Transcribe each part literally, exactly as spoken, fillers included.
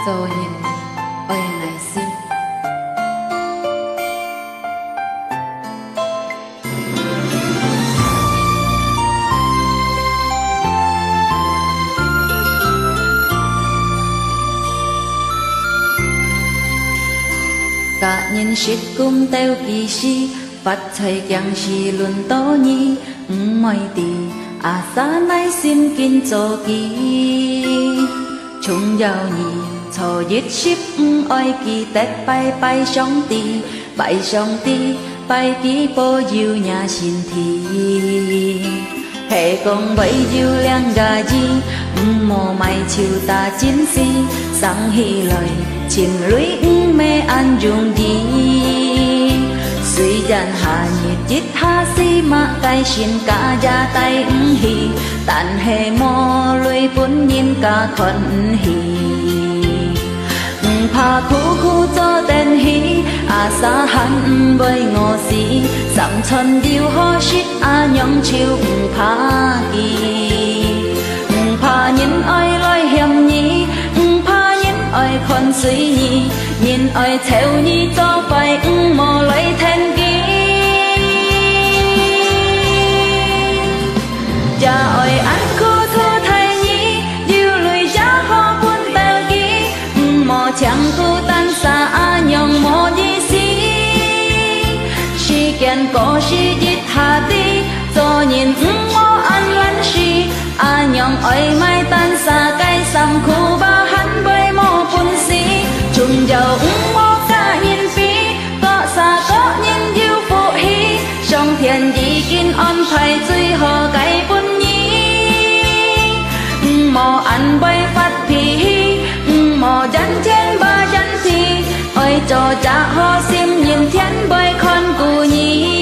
cho nhìn ơi này xin cả nhân shit cũng theo kỳ si phát chạy càng si luôn to nhi mọi tỷ à xa nay xin kinh cho kỳ chúng giàu nhỉ cho giết ship oi kỳ tết bay bay sóng tì bay sóng tì bay kỳ po diêu nhà xin thì hệ con bấy diêu lang gà gì mồ mày chiều ta chiến si sáng hi lời chim lũy mê ăn dùng đi suy gian hà nhiệt chít ha si mà cái xin cả gia tay hi tàn hệ mò lùi vốn nhìn cả thuận hi pha khu khu cho tên hi à xa hắn với ngô si sắm chân điêu ho shit à nhong chiều pha kỳ pha nhìn ai loi hiểm nhỉ pha nhìn ai con suy nhỉ nhìn ai theo nhỉ cho phải mò lấy then kỳ cha ơi anh cô thua thay nhỉ diêu lùi giá ho buồn tao kỳ mò chẳng cô tan xa à nhong mò gì xí si kèn có si dít hà đi cho nhìn mò ăn lăn si à nhong ơi mai tan xa cái sầm khu ba hắn với mò phun xí chung dầu mò cả nhìn phí có xa có nhìn diêu phụ hi trong thiền gì kinh on phải duy hò cái phun nhí mò ăn bay phát phí mò dán trên ba dán thì ơi cho cha ho xiêm nhìn thiên bay con cù nhí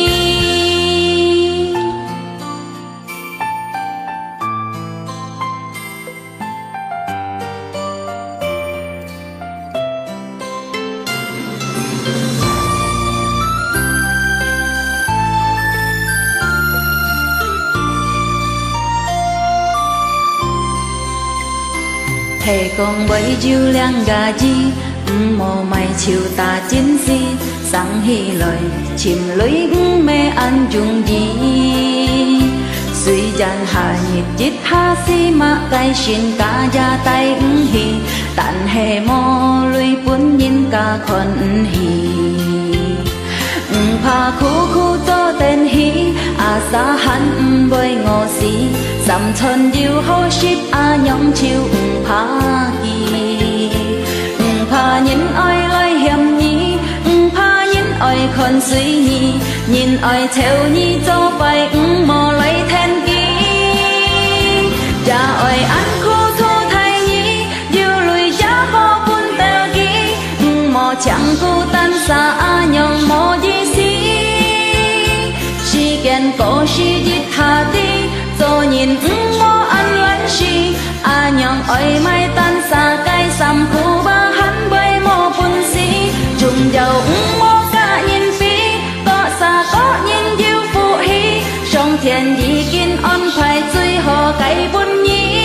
thề con bấy diêu lang gà gì mồ mày chiều ta chiến si sáng hi lời chim lưới mê ăn dùng gì suy gian hà nhiệt chít ha si mà cái xin cả gia tay hi tàn hệ mò lùi vốn nhìn cả con hi pha khu khu cho tên hi à xa hắn với ngô si sắm chân diêu ho shit à nhóm chiều pha kỳ pha nhìn ai loi hiểm nhỉ pha nhìn ai con suy nhỉ nhìn ai theo nhỉ cho phải mò lấy then kỳ cha ơi ăn khô thô thay nhỉ diêu lùi giá ho buồn tao kỳ mò chẳng cô tan xa à nhong mò gì xí si kèn có si dít hà đi cho nhìn mò ăn lăn si à nhong ơi mai tan xa cái sầm khu ba hắn với mò phun xí chung dầu mò cả nhìn phí có xa có nhìn diêu phụ hi trong thiền gì kinh on phải duy hò cái buồn nhí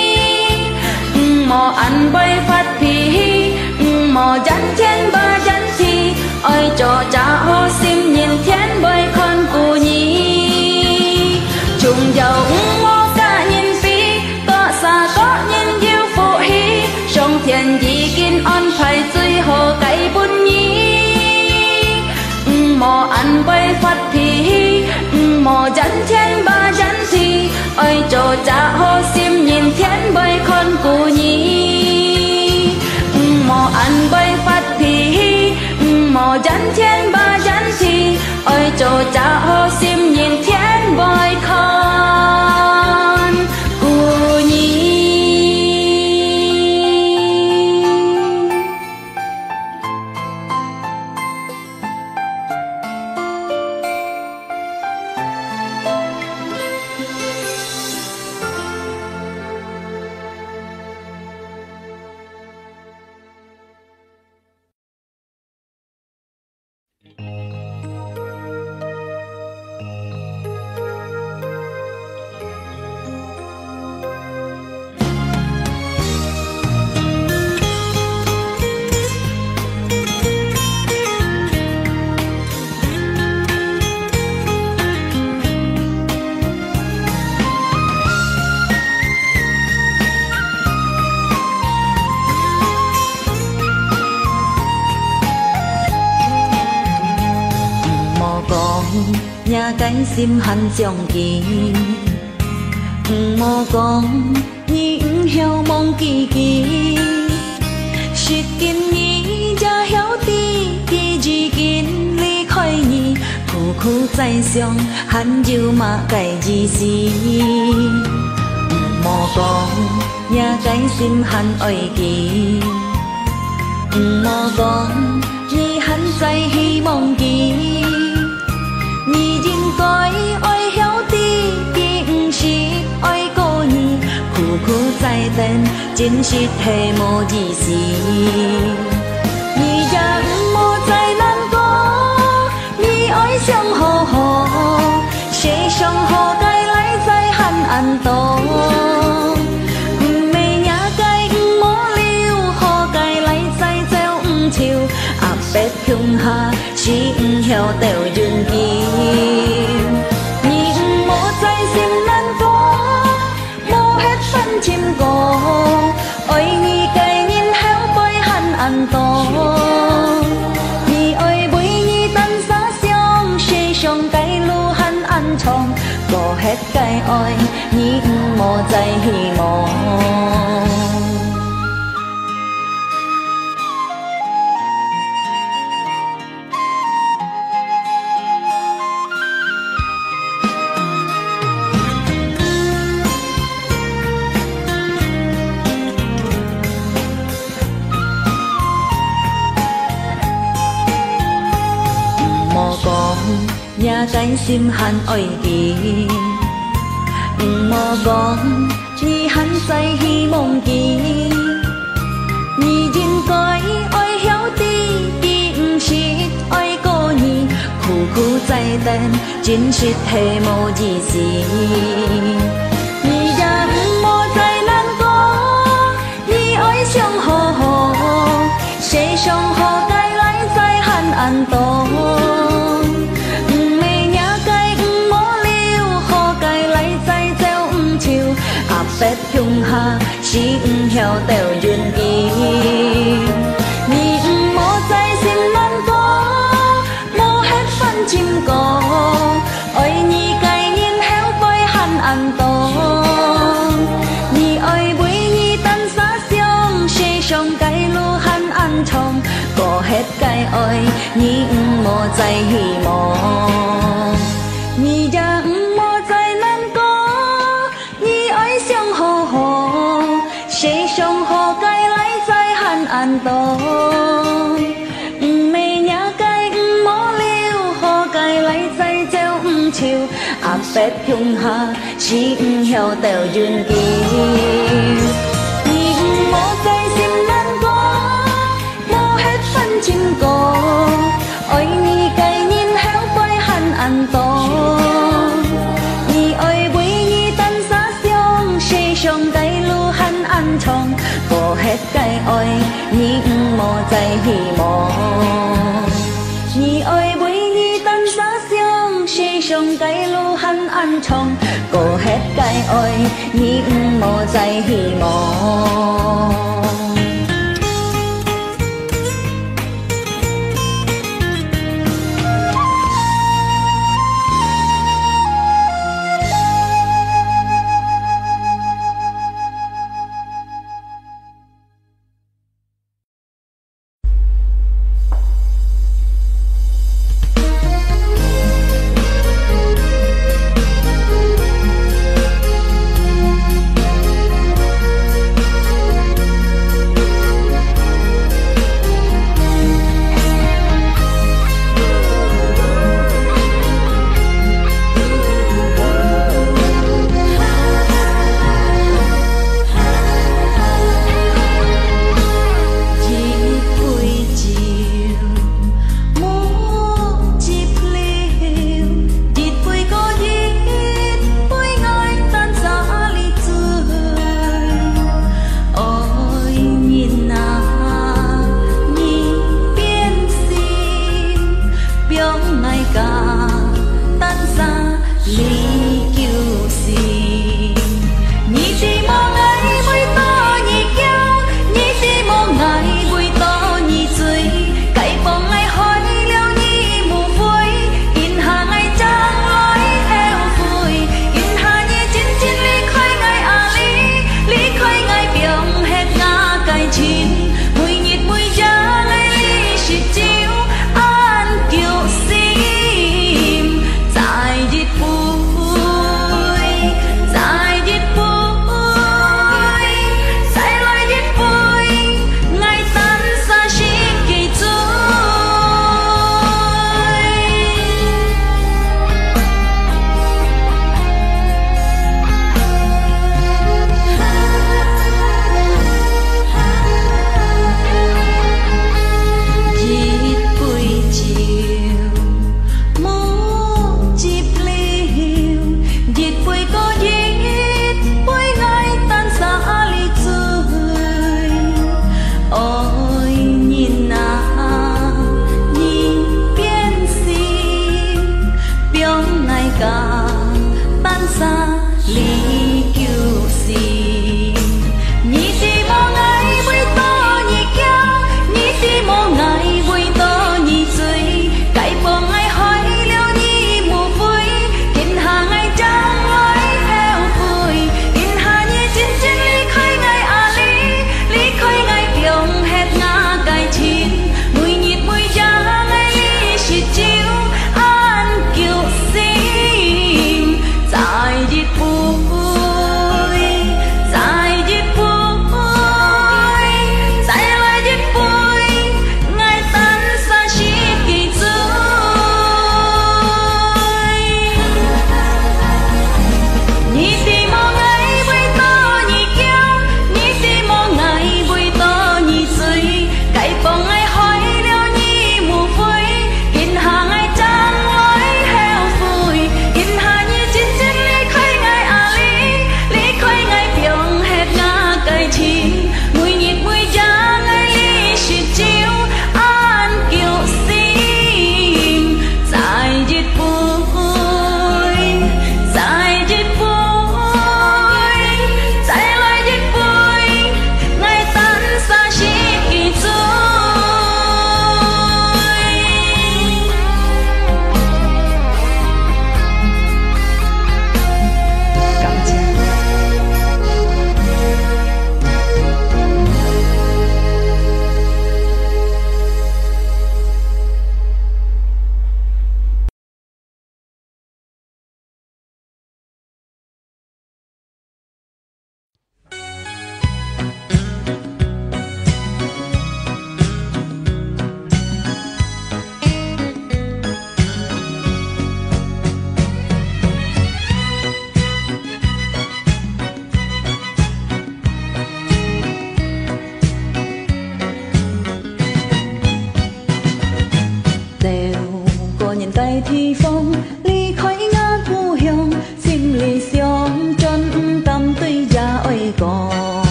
mò ăn bay phát phí mò dán trên ba dán thì ơi cho cha ho xiêm nhìn thiên với con cù nhí chung dầu mò cả nhìn phí có xa có nhìn diêu phụ hi trong thiền gì kinh on phải duy hồ cái buồn nhí mò ăn bay phát phí mò dán trên ba dán thì ơi cho cha ho xiêm nhìn thiên với con cù nhí mò ăn bay phát phí mò dán trên ba dán thì ơi cho cha ho xiêm nhìn thiên với con cù nhí 心罕相见，毋莫讲伊毋晓忘记记，是今伊才晓得伊已经离开伊，苦苦在上罕有嘛该自死，毋莫讲也该心罕爱记，毋莫讲伊罕在希望记。你应该爱晓得，伊毋是爱过你，苦苦在等，真实体无意思。你也毋莫再难过，你爱上好好，世上好该来再喊安度。毋免也该毋莫留，好该来再走毋笑，阿伯乡下。是毋晓得人见，你毋莫再心难过，莫迄份情歌，爱你该人晓背喊安度，你爱为你等啥想，世上该路喊安闯，过迄该爱，你毋莫再希望。也该心罕爱记，毋莫讲你罕在希望记，你应该爱晓得，伊毋是爱过你，苦苦在等，真实体无意思。你也毋莫再难过，你爱上好好，世上好该来再喊安度。北乡下是毋晓得人见，你毋莫再心难过，莫迄份情歌，爱你该人晓背喊安度，你爱为你等啥想，世上该路喊安闯，过迄该爱，你毋莫再希望，你也毋莫再难过。世上好该来再喊安度，毋免也该毋莫留，好该来再走毋笑，阿伯乡下是毋晓得人见，你毋莫再心难过，莫迄份情歌，爱你该人晓背喊安度，你爱为你等啥想，世上该安闯，过迄该爱，你毋莫再希望。你爱为你等啥想，世上该路喊安闯，过迄该爱，你毋莫再希望。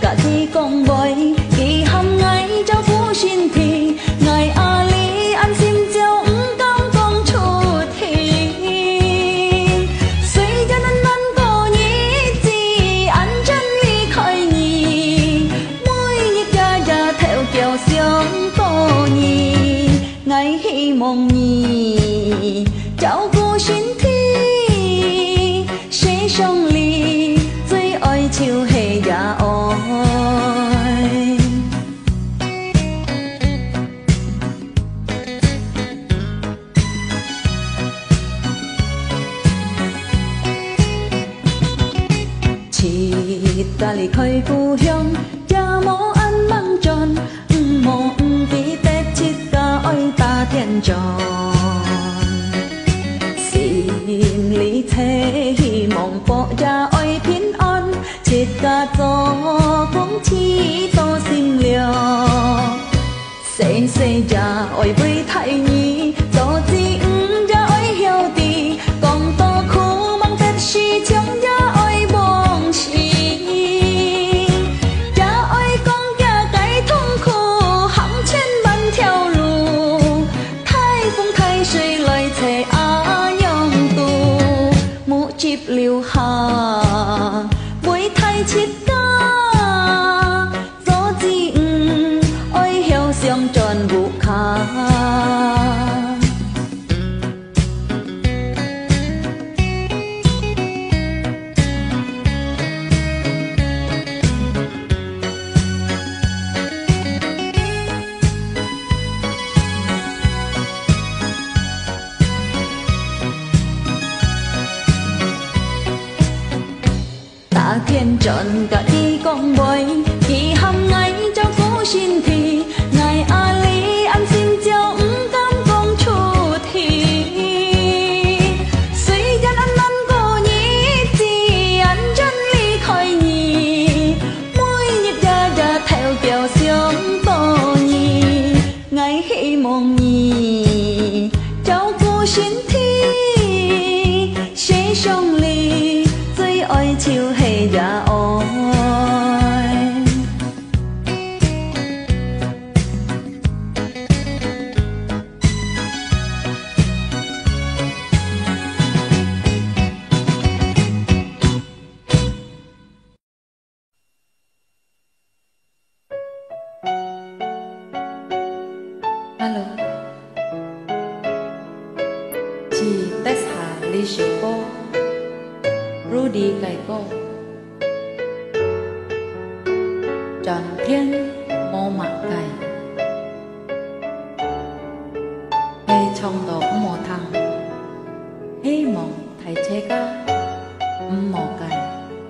cả đi con bồi kỳ hâm ngay cho phú xin thì ngày a lý ăn xin châu cam con chu thì suy cho nên ăn cô nhí gì ăn chân ly khơi nhì môi nhị ra ra theo kiểu xiong cô nhì ngày hi mong nhì cháu cô xin thi sẽ sông ly dưới ơi chiều hè dạ ôi chỉ ta lì khơi phù hương cha mô ăn măng tròn mô tí tết chít ca ôi ta thiên tròn xin lý thế hi mong bộ cha ôi thiên on chít ca cho cũng chi tô xin liều sẽ sẽ cha ôi với thầy nhi cho gì cha ôi hiểu đi còn to khu mang tết si chẳng cha ôi buông chi cha ôi con cha cái thông khu hẳn trên ban theo lù thái phong thái suy lời thề á nhong tu mũ chip liu hà buổi thay chít ca gió gì ôi hiểu xiong tròn vụ khá ta thiên trọn cả đi con bồi kỳ hâm ngay cho phú xin thì ngày a lý ăn xin châu cam con chu thì suy chân ăn ăn cô nhí gì ăn chân ly khơi nhì môi nhịp ra ra theo kiểu xiong tô nhì ngày hi mong nhì cháu cô xin thi sẽ sông ly dưới ôi chiều hè dạ ôi alo chị test hà lý siêu cô Rudy cày cô tròn thiên mô mạ cày hay trong đó mô thằng hy mong thầy chế ca mô cày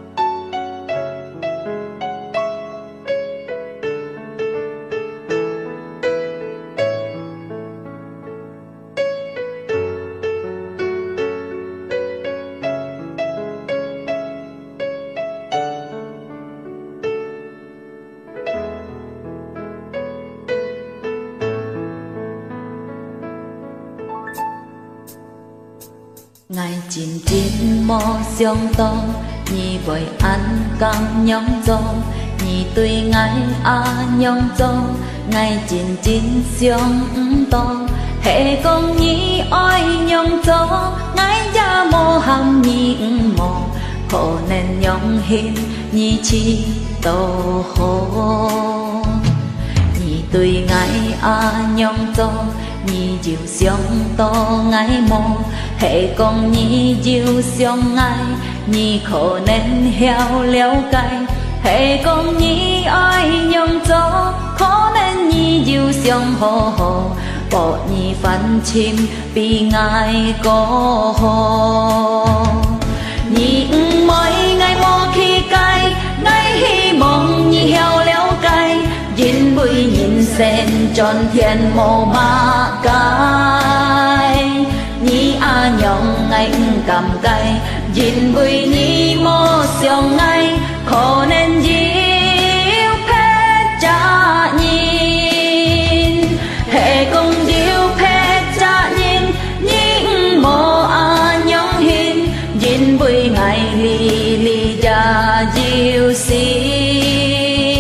ngày chín chín mò xiong to nhì bởi ăn căng nhong gió nhì tuy ngày a nhong gió ngày chín chín xiong to hệ con nhì oi nhong gió ngày gia mô hầm nhì mò khổ nên nhong hin nhì chi tô hô nhì tuy ngày a nhong gió nhì diệu xiong to ngày mò hệ con nhì diệu xiong ngày nhì khổ nên heo léo cay hệ con nhì ai nhong gió khó nên nhì diệu xiong hồ hồ bỏ nhì phán chim vì ngài có hồ nhì mỗi ngày mò khi cay ngày hy mong nhì heo léo cay nhìn bụi nhìn sen tròn thiên mồ ma cay nhì a nhong anh cầm cay nhìn bụi nhì mô xiong ngay khó nên diêu phép cha nhìn hệ công diêu phép cha nhìn những mô a nhong hin nhìn bụi ngày lì lì cha diêu xin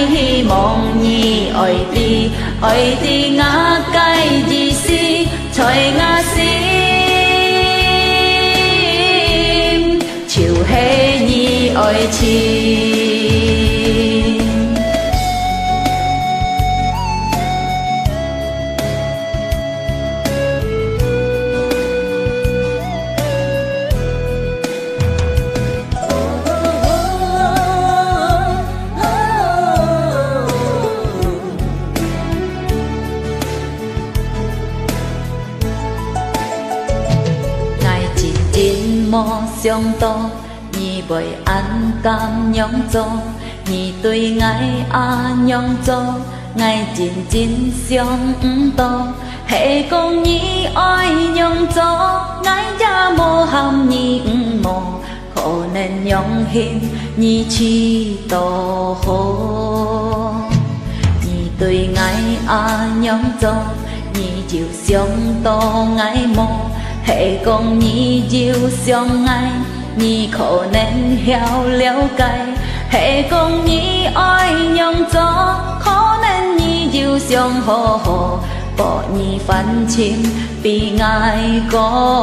希望你愛的愛的我介意思在我心，就是你愛情。莫想到你袂安咁樣做，你對愛安樣做，愛真真想唔到，係講你愛樣做，愛也無含你唔無，可能用心你去多好，你對愛安樣做，你就想到愛無。係講你就相愛，你可能曉了解；係講你愛樣做，可能你就想好好，把你反情比愛個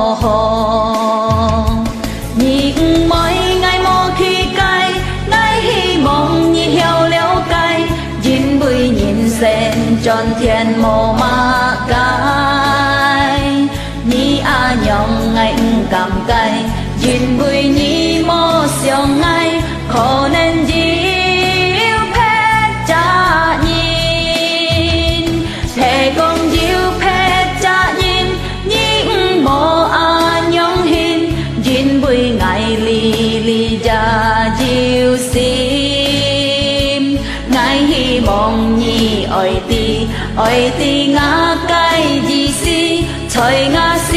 好。你唔愛愛無去解，愛希望你曉了解，因為人生轉天無馬解。你阿娘愛唔甘解，因為你無相愛，可能要劈責任，係講要劈責任，你唔無阿娘恨，因為愛你你也要心，愛希望你愛的愛的我介意思。在我心，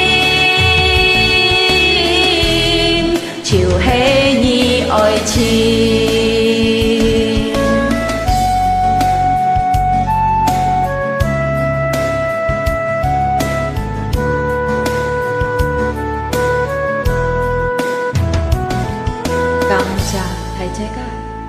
就是你愛情。感謝大家。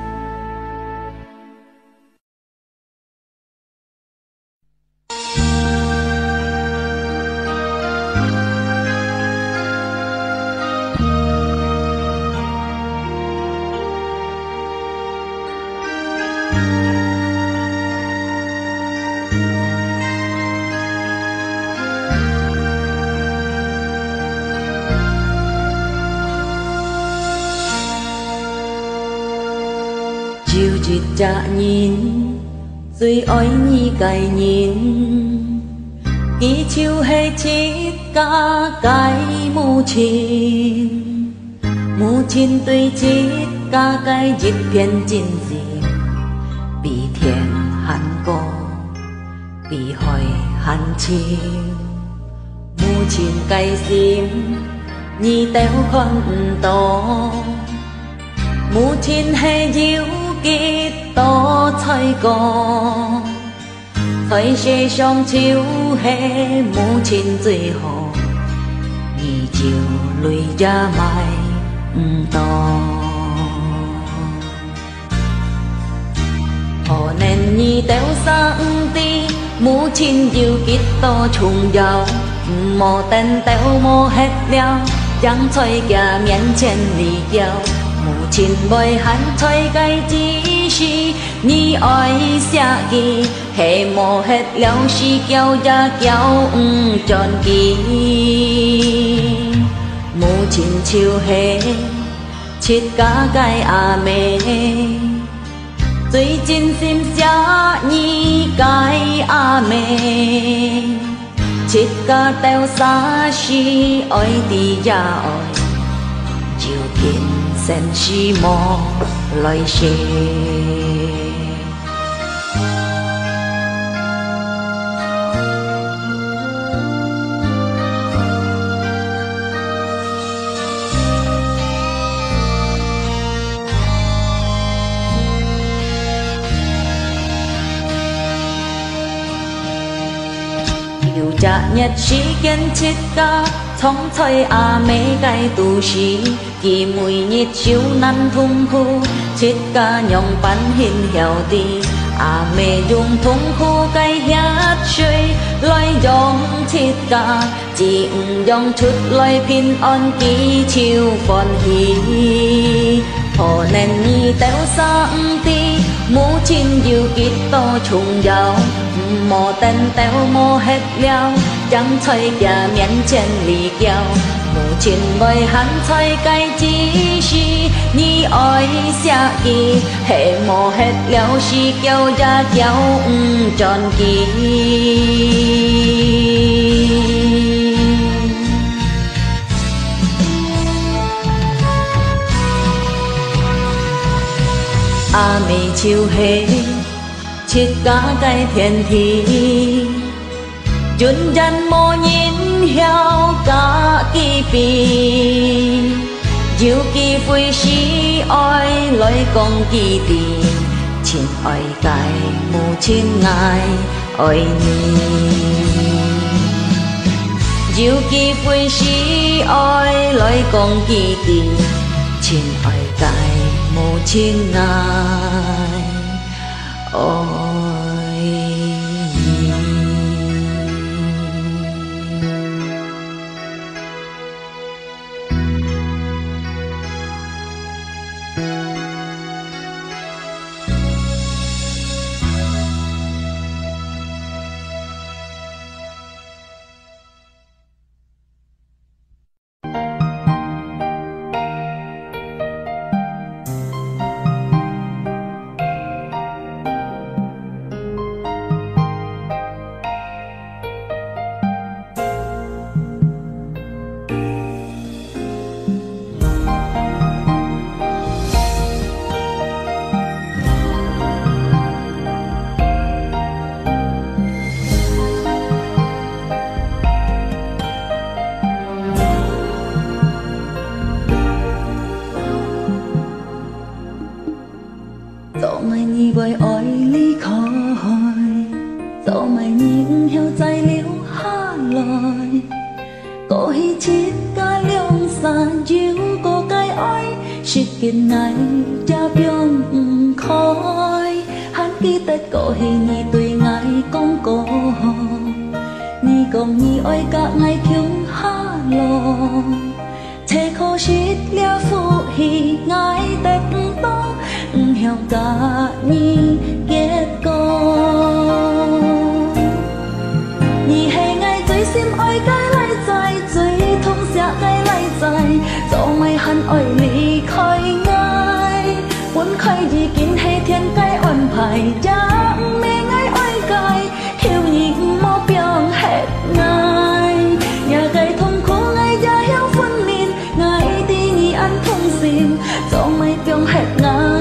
一隻人最愛你嘅人，伊就是一家嘅母親，母親對一家嘅一片真情，比天還高，比海還深。母親嘅心，你都看唔到，母親係要幾多彩歌，在世上就是母親最好，你就淚也買唔到。可能你都生的母親有幾多重要，唔好等到冇hết了，將菜價面前離掉。母親袂喊菜該只是你愛寫記，係無hết了是叫也叫唔轉記。母親就是一家嘅阿妹，最真心寫你嘅阿妹，一家到啥時愛的也愛，就偏sen si mo lời xe yêu cha nhất sĩ kiến chết ca thông thời à mấy cái tu sĩ kỳ mùi nhiệt chiếu năn thung khu 切甲娘扮现晓地，阿妹用痛苦解遐水来用切甲，只唔用出来平安祈求欢喜。可能你掉三地，母亲要几多重要，莫等掉莫hết了，将菜家面前离交。母亲为汉菜该只是你爱下记，嘿莫hết了是叫呀叫唔转记。阿妹手下切甲改天地，纯然无人晓家己变，尤其非是爱来讲基地，亲爱该母亲爱爱你，尤其非是爱来讲基地，亲爱该母亲爱爱你。做迷你为爱离开，做迷你唔晓再留下来。过去七甲两三又过解爱，是见爱也变唔开。还记得过去你对爱讲过，你讲你爱甲爱穷下落，切可惜了福气爱得唔多。唔晓甲你结果，你係愛最心愛該來在，最痛寫該來在，做咪恨愛離開愛，本該已經係天該安排，也唔未愛愛該，曉你唔冇變hết愛，也該痛苦愛也曉分辨，愛的你安痛心，做咪變hết愛。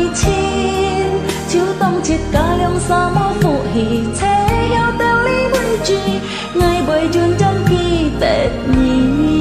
切甲兩三無福氣，切曉道理每句，愛袂盡真記得你。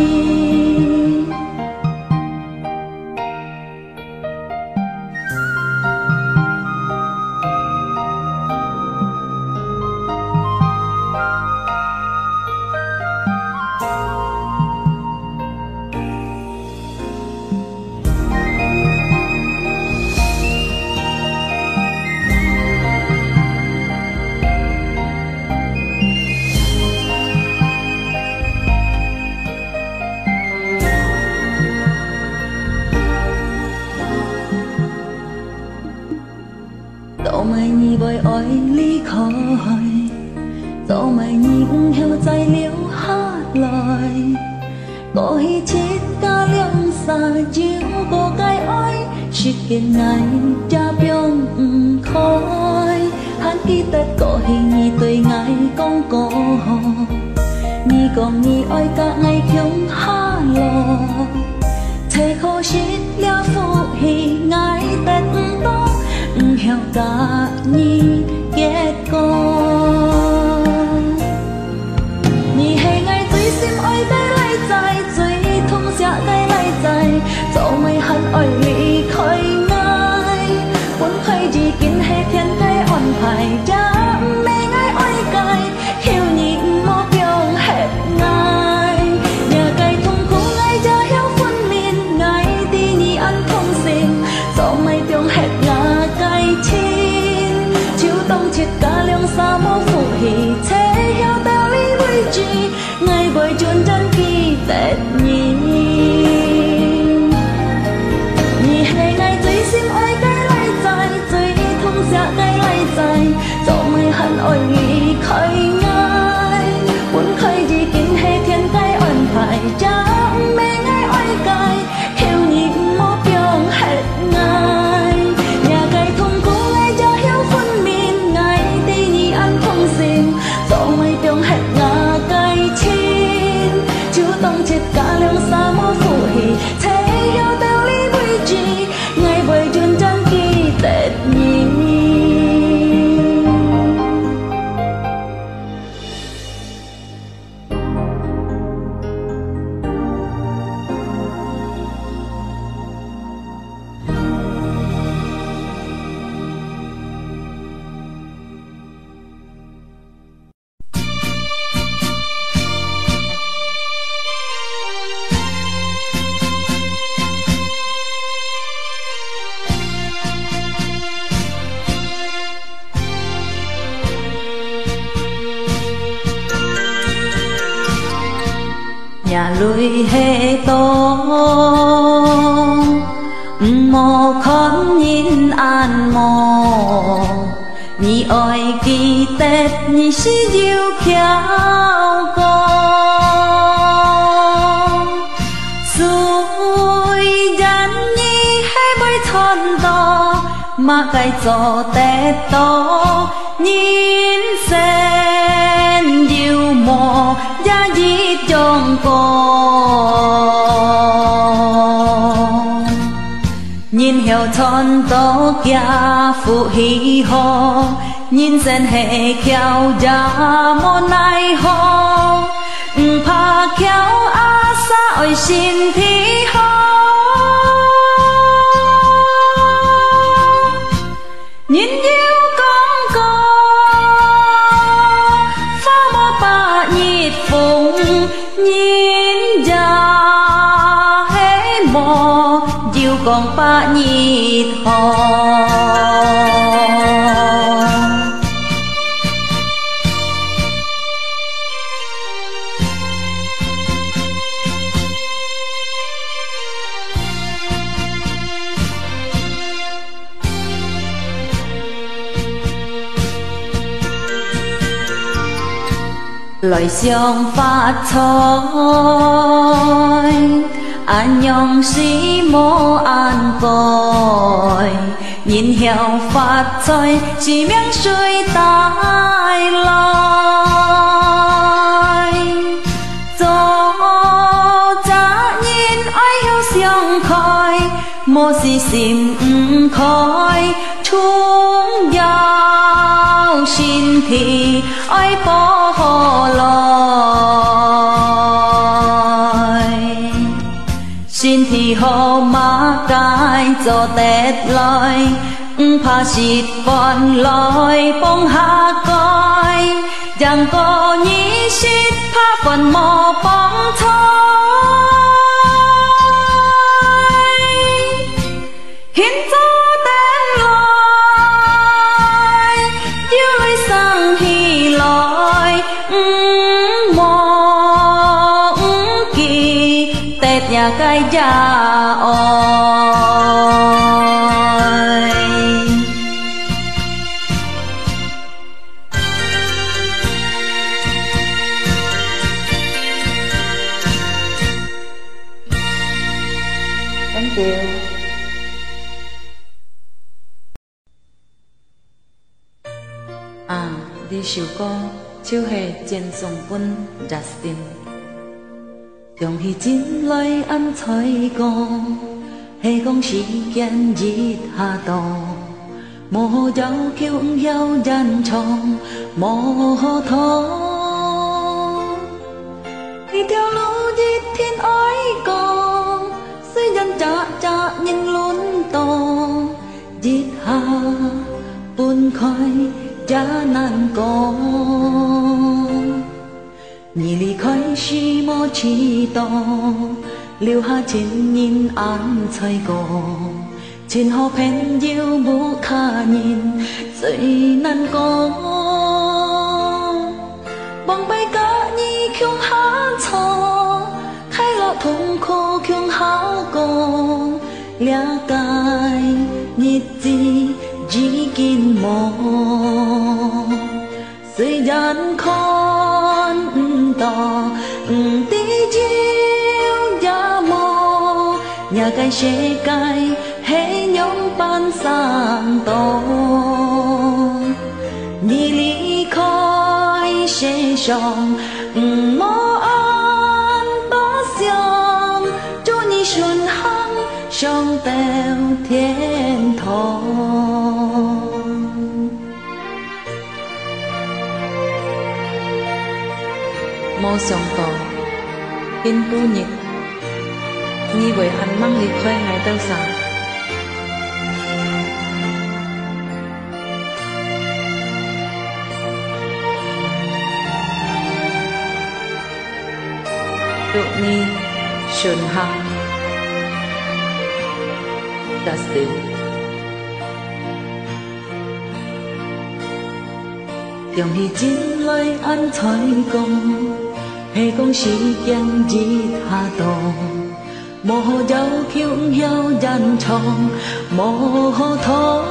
做咪你為愛離開，做咪你唔曉再留下來。過去七甲兩三又過解愛，是見愛也變唔開。還記得過去你對愛講過，你講你愛甲愛窮下落，切可惜了福氣愛得唔多。唔曉甲你結果，你係愛最心愛該來在，最痛寫該來在，做咪恨愛離開愛，本該已經係天該安排，也唔未愛愛該，曉你唔冇變hết愛，也該痛苦愛也曉分辨，愛的你安痛心，做咪切加量沙漠呼氣，車曉道理位置，愛袂轉真記得你。你係愛最心愛該來在，最痛錫該來在，做咪很愛離開愛，本開已經係天該安排，將未愛愛該，求你唔好變黑愛，也該痛苦愛就曉分明，愛對你安痛心，做咪變黑愛該親，就當切加量沙漠呼氣，車曉道理位置，愛袂轉真記得你。nhà lùi hệ to mò khóm nhìn an mò nhị oi kỳ tết nhị sĩ diêu khéo con xuôi dàn nhị hay bơi thon to mà cái gió tết to nhìn sen diêu mò giá dĩ trong con nhìn heo thon to kia phụ hì ho nhìn sen hệ khéo giá môn ai ho pa khéo á sa ơi xin thi ho nhìn yêu con co pha mơ ba nhịp phùng nhìn ra hé mò diêu con ba nhịp hò lời xiong phát thôi anh nhong sĩ mô an còi nhìn heo phát thôi chỉ miếng suy tai loi gió giá nhìn ai heo xiong khói mô xì xìm khói chung giao xin thì ai bỏ hồ loi xin thì hồ má cái cho tết loi pha xịt con loi bông hạ coi chẳng có nhí xịt pha phần mò bóng thôi hiến cho tên loi yêu lối sang thì loi mò kỳ tết nhà cái già ôi thank you. À, đi siêu con chiêu hề trên sông quân Justin trong hi chín lấy ăn thay con hay con chỉ kén giết hà to mồ giáo kêu ứng giao đàn trong mồ thó đi theo lũ giết thiên ái con xây dân trả trả nhìn luôn to giết hà buồn khói giá nan con nhị ly khói xì mò chi to liêu hà trên nhìn an thay con 前何朋友無他人最難講，望拜假意強下錯，開樂痛苦強好講，了解日子已經無，雖然看唔到唔知要也無，也該世界黑用伴上多，你離開世上，唔莫安多想，祝你順行上到天堂。冇想到，今晡日，你會很忙離開我到啥？祝你順行，達成。用氣戰來安彩講，係講時間熱下凍，無好有橋唔曉人闖，無好痛。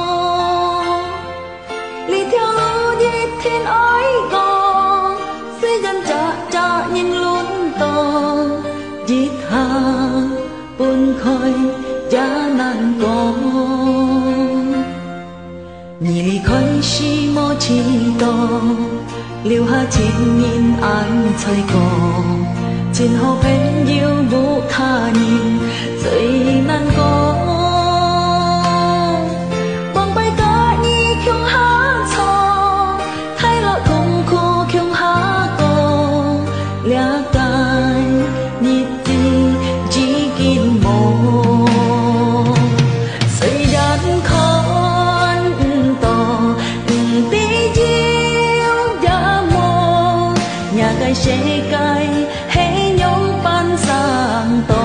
呢條路一天愛過，雖然扎扎人亂蕩，熱下半開也難講。你離開時無遲到，留下千年安彩講，前後朋友無他人最難講。望拜假意強下錯，睇落痛苦強下講，了解日子已經無，雖然看唔到唔知要也無，也該世界黑用伴上多，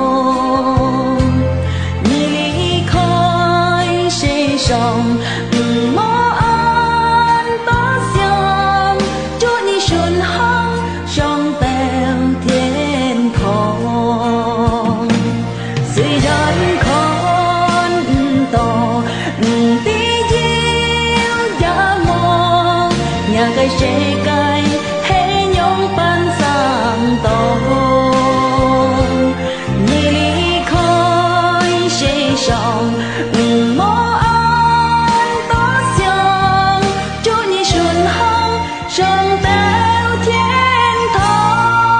你離開世上，唔莫安多想，祝你順行上到天堂。雖然看唔到唔知要也無，也該世界黑用伴上多，你離開世上，唔莫安多想，祝你順行上到天堂。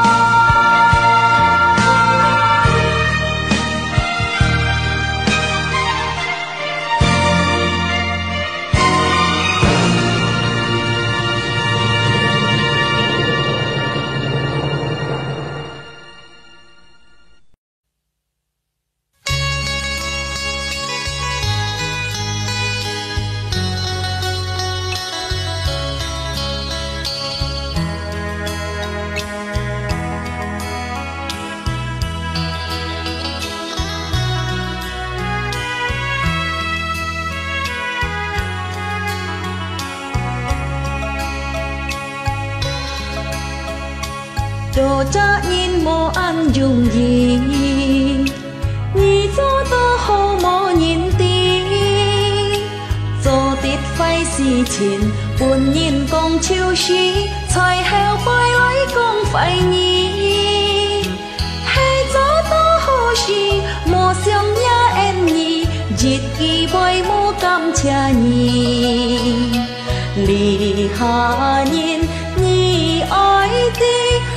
做責任無按容易，你做得好無人知，做得費事情，本人講超時，才後背來講費你，係做得好事，無想也緣你，日記背無感謝你，離下人你愛的。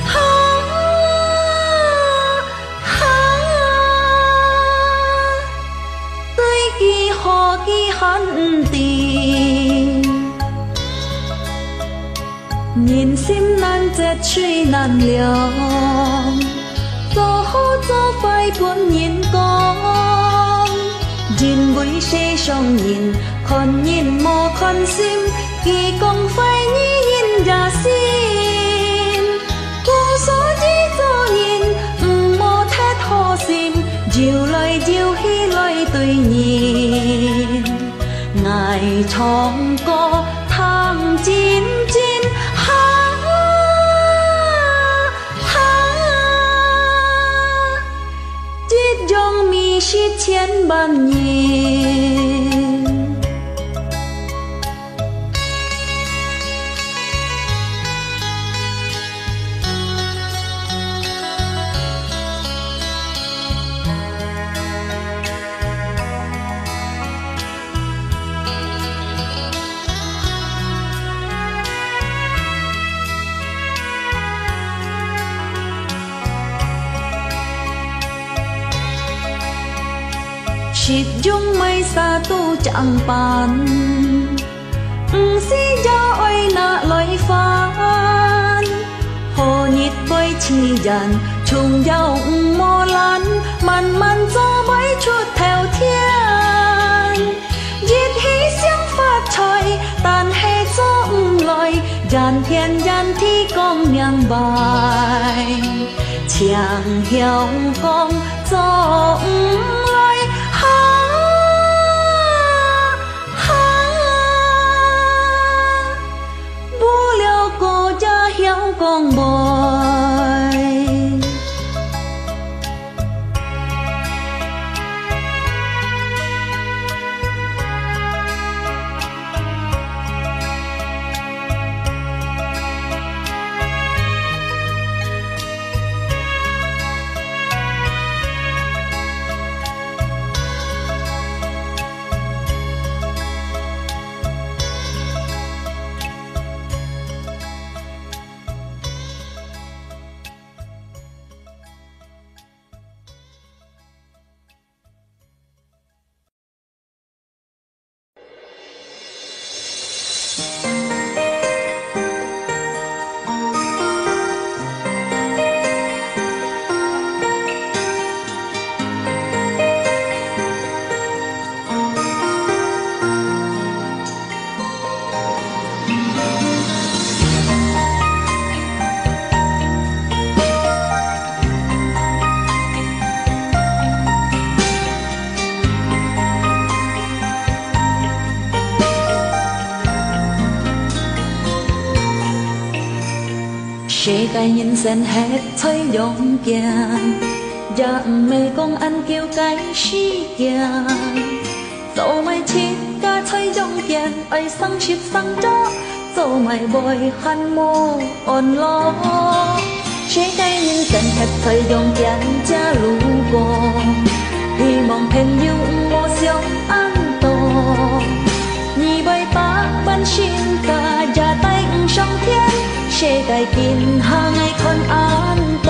何其肯定，人心難擇，水難量，做好做壞本人講，人為世上人，看人無看心，佢講壞你人也信，無所以做人，唔莫太好心，繞來繞去來對你。 ngày tròn có tháng chín chín ha ha chít dòng mi shít chén ban nhìn ship dung mây xa tu chẳng bàn si giao ơi nạ lời phán hồ nhịp với chi dàn chung giao mô lan màn màn gió mấy chút theo thiên giết hí xiang phát trời tàn hệ gió lời dàn thiên dàn thi con miang bài chàng hiểu con gió lời con bòi世界人生吃吹勇健，也唔係講按叫計時間，做咪切家吹勇健，愛生切生咗，做咪會恨無安樂。世界人生吃吹勇健，加路過，希望朋友我相安度，你為百般心家也帶唔上天。世界健康愛困安度，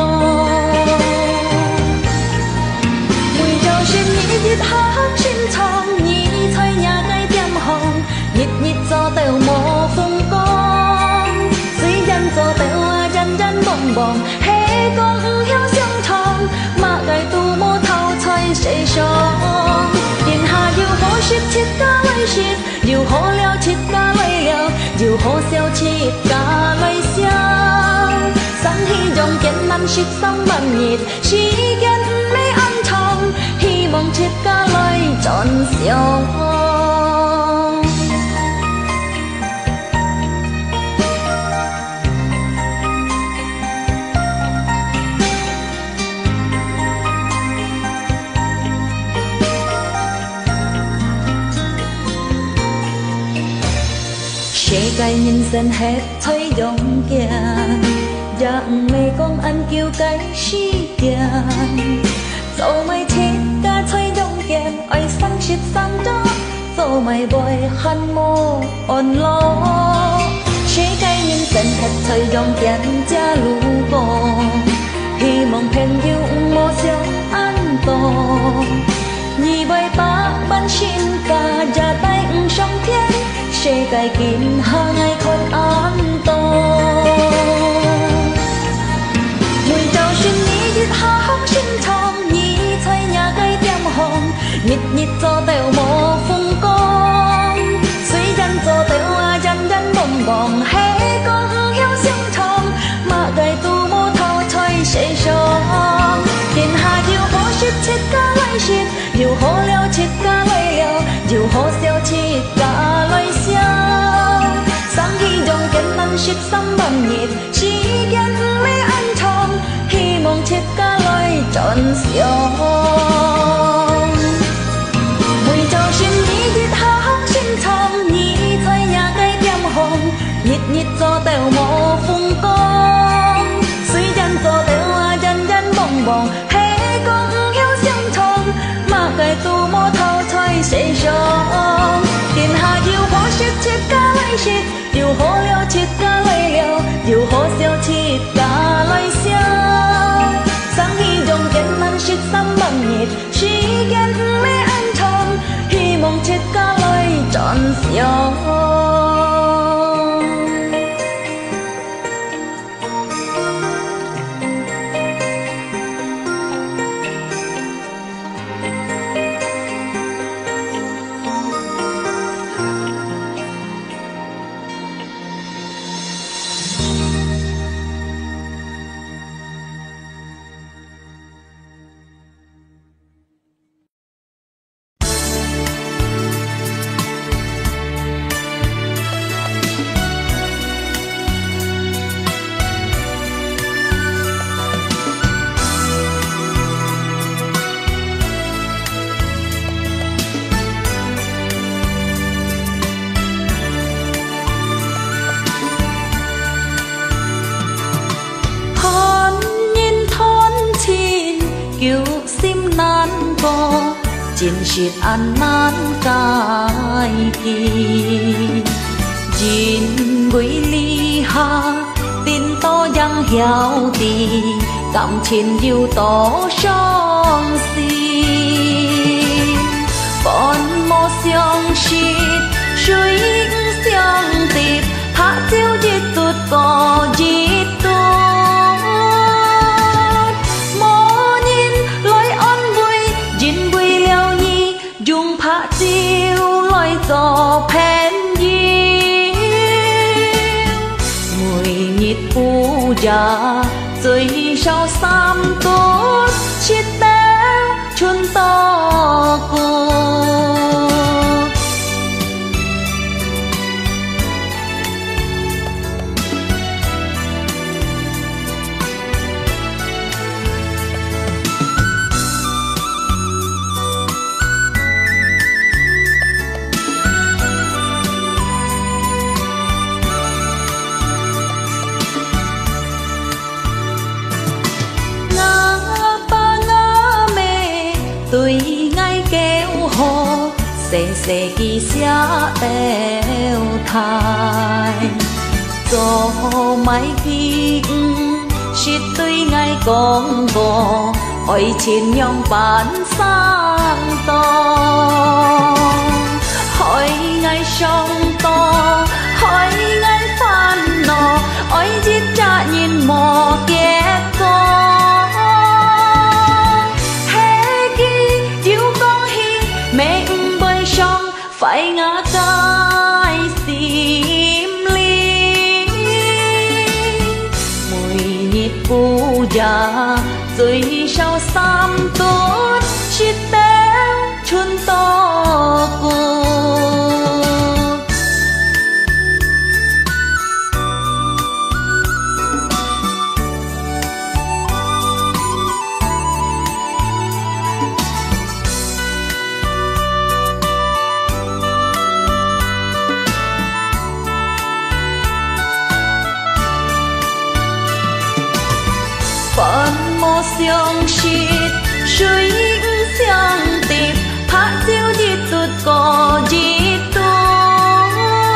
每朝是你熱黑心腸，你吹也該點紅，日日做到無風光，雖然做到啊人人茫茫，希講唔曉相創，馬該都無頭吹世上，天下要可説切家為説，要可了切家為了，要可笑切家為笑。生氣中見難説心悶熱，時間唔理暗藏，希望切家來盡笑。世界人生吃吹勇健，也唔係講按叫計時間，做咪切家吹勇健，愛生説生咗，做咪會恨無安樂。世界人生吃吹勇健，加路過，希望朋友我相安度，以為百般心家也帶唔上天。世界健康愛困安度，每就算你越下空心腸，你吹也該點紅，日日做到無風光，雖然做到啊人人茫茫，希講唔曉相創，馬該都無頭吹世上，天下要可説切家為説，要可了切家為了，要可笑切家。 nhiệt chỉ ghen lấy anh thong hy vọng chết cả lời trọn xiêu mùi trâu xin nhí đi tháo xin thong nhí thay nhà cây kem hồng nhít nhít cho tèo mồ phung con suy chân cho tèo à chân chân bồng bồng hễ con hiếu xiêm thong mà cây tu mô thâu thôi sẽ rong tiền hà yêu khó chết chết cả lấy chết yêu khó liêu chết cả lấy liêu yêu khó siêu chết cả lấy siêu sáng hy vọng kiến năng chết xăm bằng nhiệt chỉ ghen lấy anh thong hy vọng chết cả lời trọn siêu chín shit ăn nán cay kỳ chín quý ly ha tin to yang hiao tì cảm chín yêu to trong xin còn một xiang shit suy xiang tịp hạ tiêu giết tụt có giết tụt gió phèn yêu mùi nhịp u già dưới sau xăm tốt chiết téo chun to cô sẽ sẽ kỳ xia eo thai cho mấy khi shit tuy ngay con bò ôi trên nhong bán sang to hỏi ngay sông to hỏi ngay phan nọ ôi giết cha nhìn mò ghét con hé kỳ yêu con hi mẹ phải ngã cái xìm ly mùi nhịp u già dưới sau xăm tốt chiết téo chun to cô phần một xiang shit suy xiang tịp hạ tiêu giết tụt có giết tụt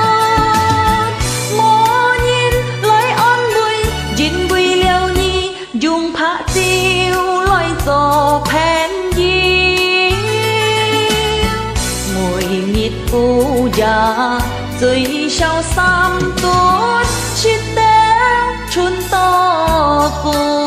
mô nhìn lấy ôn bùi dính bùi liêu nhi dùng hạ tiêu lấy gió phèn yêu mùi nhịp u già dưới sau xăm tốt chiết téo chun to cô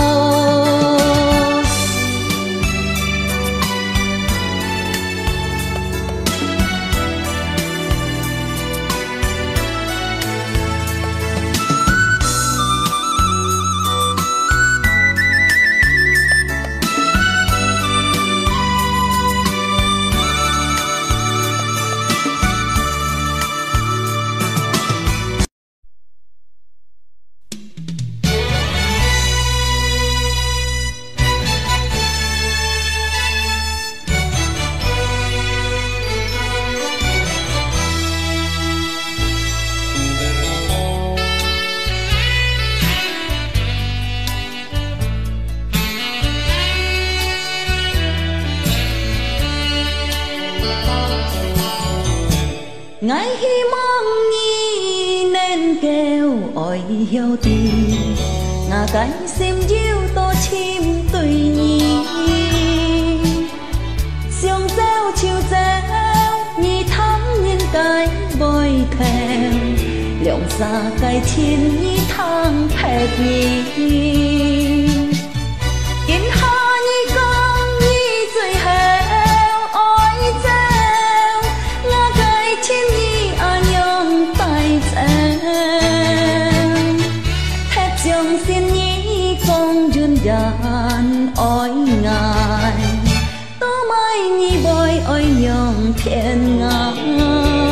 希望你nên kêu ỏi hiếu tình ngà cái xem diêu to chim tùy nhi xiong reo chiều reo nhi thắm nhìn cái bồi theo lượng xa cái thiên nhi thang phép nhi kiến ha nhi con nhi dưới heo ôi treo ngà cái thiên nhi à nhong tay treo thép dòng xin nhi con duyên đàn ôi ngài tô mai nhi bồi ôi nhong thiên ngài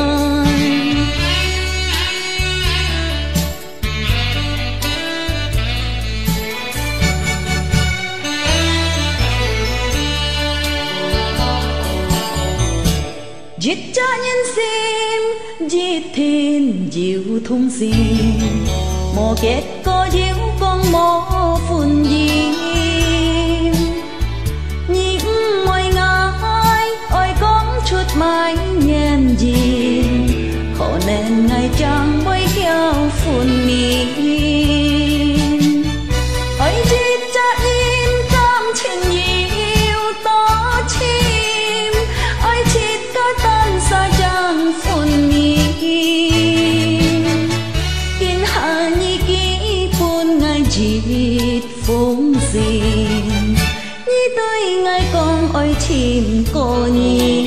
giết cha nhân sim giết thiên diệu thung sim mò kết có diệu con mò phun diêm những môi ngái ôi con chút mái nhen diêm khó nên ngày trăng bơi theo phun miên ôi giết cha im cam trên nhiều to chim ôi chít tan xa chẳng phun mi in hà nhi kỹ phun ngày chít phun xin nhi tôi ngày con ôi chim cô nhi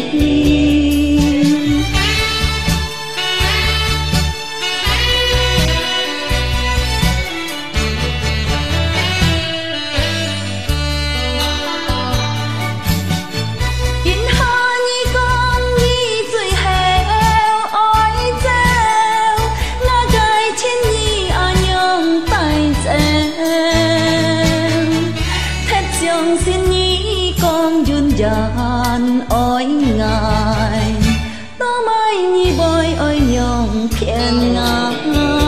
xin nhí con duyên dàn ôi ngài tô mai nhi bồi ôi nhong thiên ngài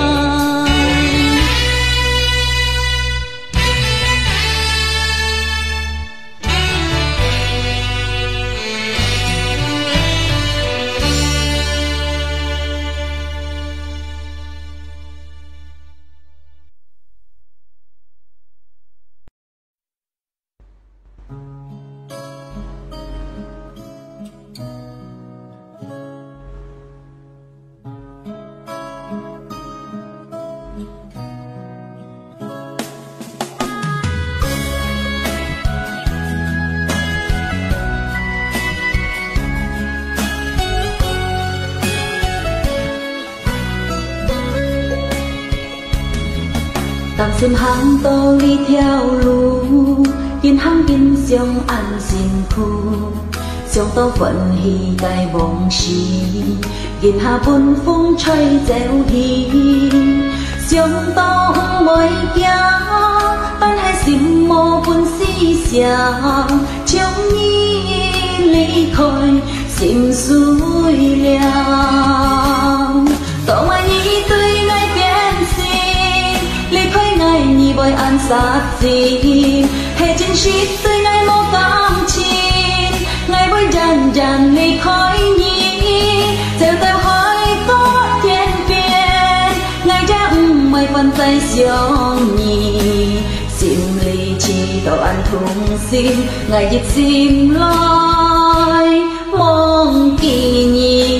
tạm xem hàng tô đi theo lũ kiên hăng kiên xiong ăn xin khu xiong tô vẫn hi cái bóng xì kiên hà bún phung chơi dẻo hi xiong tô môi kia ban hai sim mô bún xì xiang chiếu nhi lý khôi sim suối liang tô mai nhi tươi ngày biến xin lý khôi ngày nhi bồi ăn sát gì hệ chân shit tươi ngày mô cam chín ngày bồi dần dần lý khôi nhi theo theo hỏi có thiên viên ngày chẳng mây phân tay xiong nhi sim lý chi tổ ăn thùng sim ngày dịch sim loi mong kỳ nhi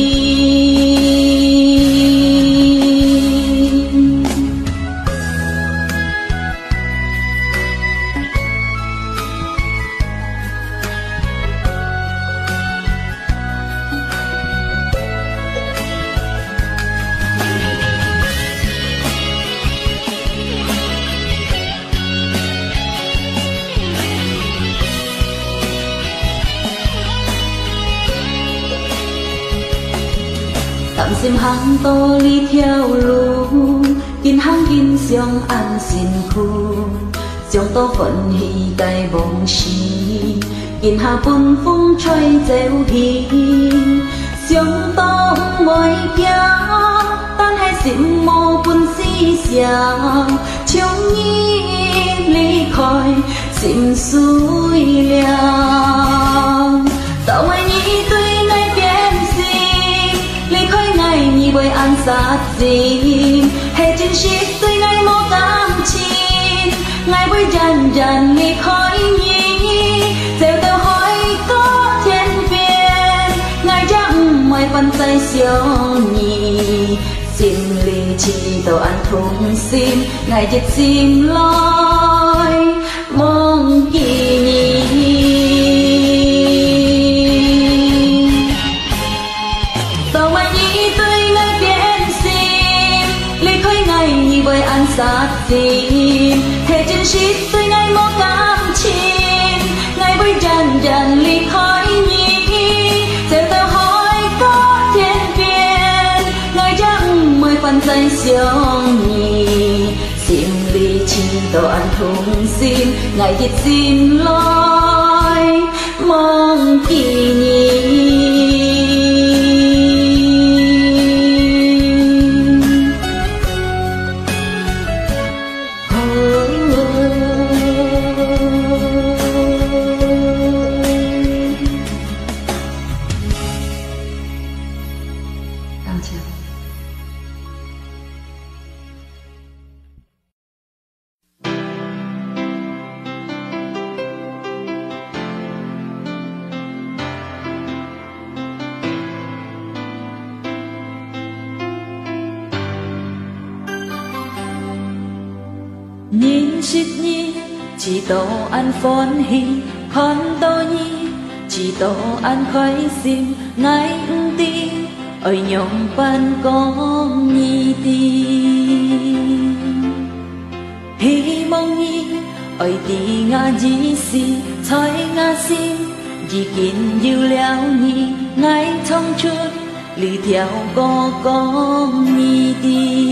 tạm xem hàng tô đi theo lũ kiên hăng kiên xiong ăn xin khu xiong tô vẫn hi cái bóng xì kiên hà bún phung chơi dẻo hi xiong tô môi kia tan hai sim mô bún xì xiang chiếu nhi lý khôi sim suối liang tạo mai nhi tươi ngày biến xì lý khôi với ăn sát gì hệ chính ship tôi ngày một cảm chín ngày với dần dần nghi khói nhí theo tao hỏi có thiên viên ngày chẳng mày phân tay siêu nhì xin lì chi tao ăn thùng xin ngày chết xin lối mong kỳ nhì tao mày nhí tôi ngày biến xin lì khói ngày nhì với ăn sát xin hệ chân ship tôi ngày một cảm chín ngày với dần dần lì khói nhí theo tao hỏi có thiên viên ngày chẳng mười phần danh siêu nhì xin lì chi tao ăn thùng xin ngày chết xin lối mong kỳ nhì nhìn shit nhi chỉ tổ ăn phон hi con to nhi chỉ tổ ăn khói sim ngay ti ở nhom ban con nhi ti hi mong nhi ở ti nga ji si choi nga sim ji kin yêu liao nhi ngay trong chút lì theo có con nhi ti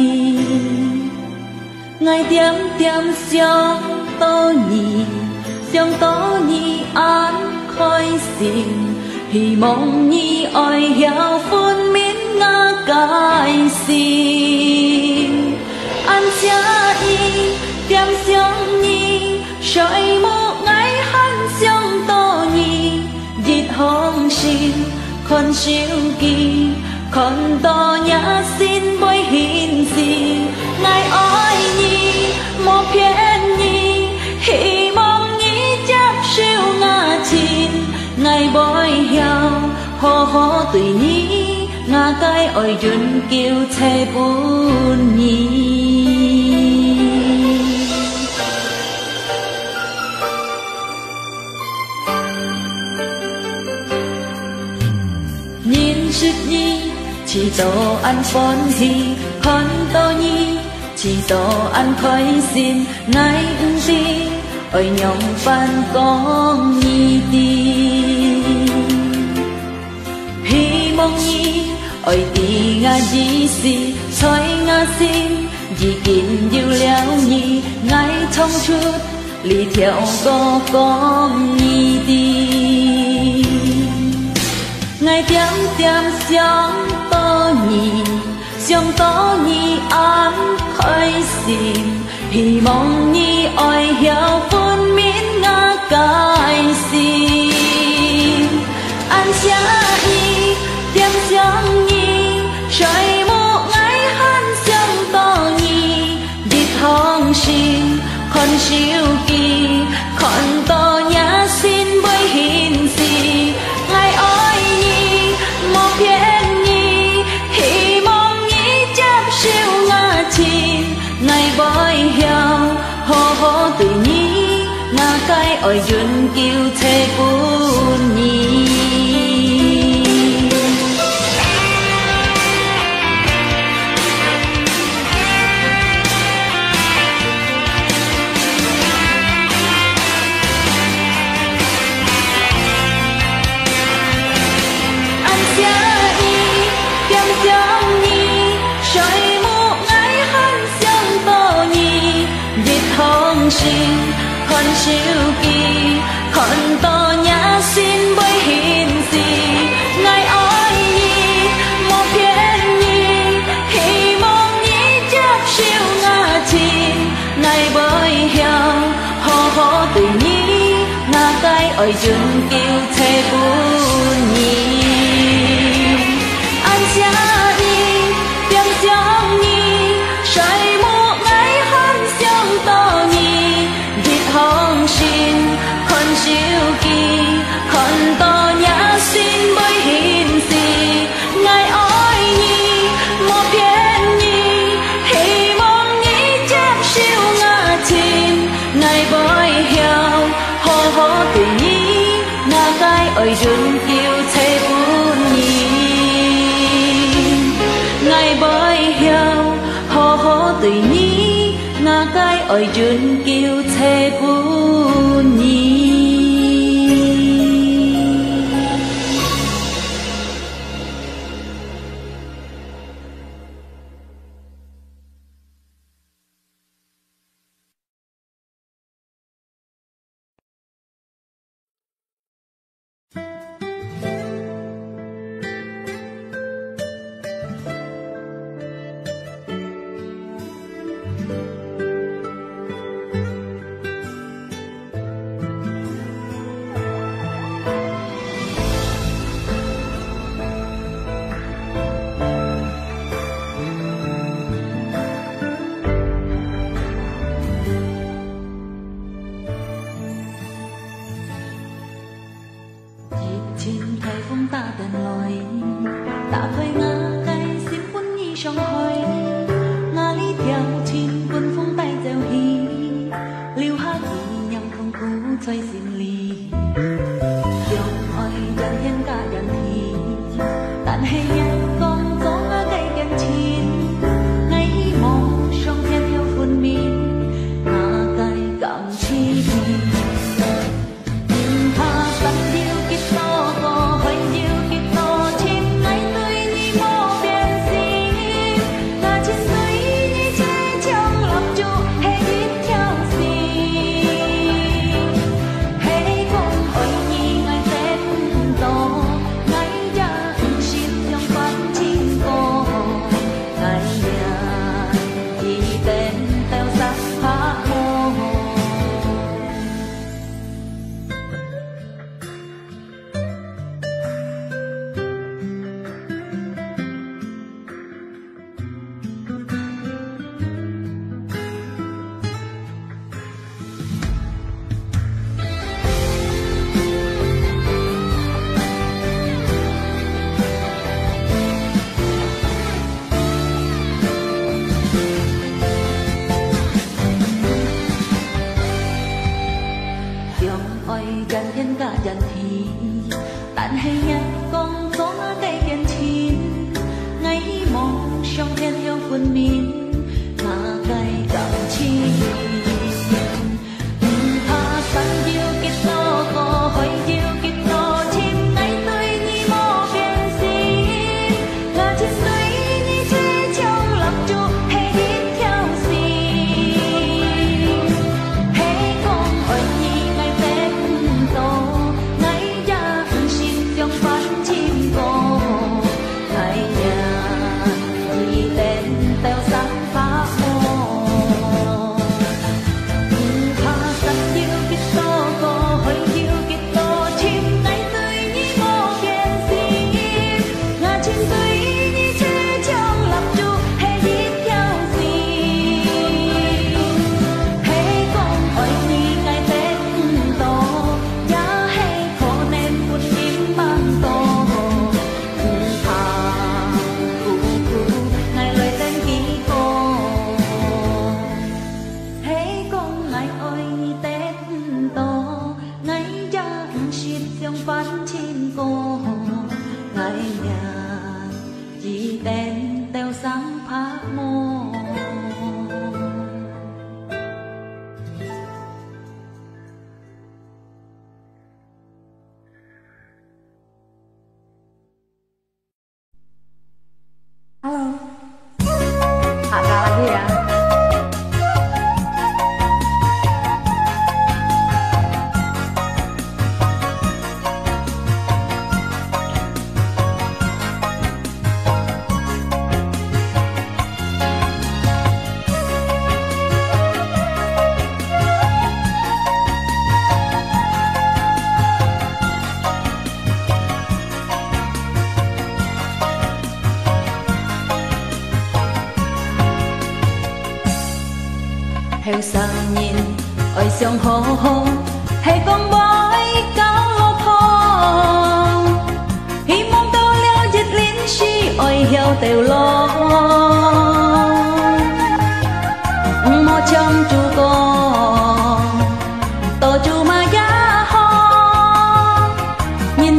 ngày tiêm tiêm xiang to nhì xiang to nhì ăn khói sim hy mong nhì oi hiao phun miến nga cài sim ăn xia y tiêm xiang nhì sợi một ngày hắn xiang to nhì dịt hong sim con siêu kỳ con to nhã xin bôi hin gì ngày oi nhi một phiền nhi hy mong nhí chấp siêu ngã chín ngày bôi hiao ho ho tùy nhí ngã cái oi dùn kêu thề buồn nhí nhìn sức nhi chỉ tổ ăn phон hi con to nhi chỉ tổ ăn khói sim ngay ti ở nhom ban con nhi ti hi mong nhi ở ti nga ji si choi nga sim ji kin yêu liao nhi ngay trong chút lì theo có con nhi ti ngày tiêm tiêm xiang to nhì xiang to nhì ăn khói sim hy mong nhì oi hiao phun miến nga cài sim ăn xia y tiêm xiang nhì sợi một ngày hắn xiang to nhì dịt hong sim con siêu kỳ con to nhã xin với hin si ngày oi một phiền nhi hy mong nhí chấp siêu ngã chín ngày bói hiao ho ho tự nhí ngã cái oi dùn kêu thề buồn nhí con siêu kỳ con to nhã xin với hin gì ngày oi nhi một phiền nhi hy mong nhí chấp siêu ngã chín ngày bơi hiao ho ho tự nhí ngã cái oi dừng kêu thề buồn nhí anh xa đi ơi rừng kêu thế buồn nhìn ngày bởi hiao hò hò tự nhiên ngà cái ơi rừng kêu thế buồn nhìn theo xa nhìn ơi sông hồ hồ hay con bói cao lô phong hi mong tao leo dịch lính chi ơi heo tèo lo mò trong chu con tổ chu mà giá ho nhìn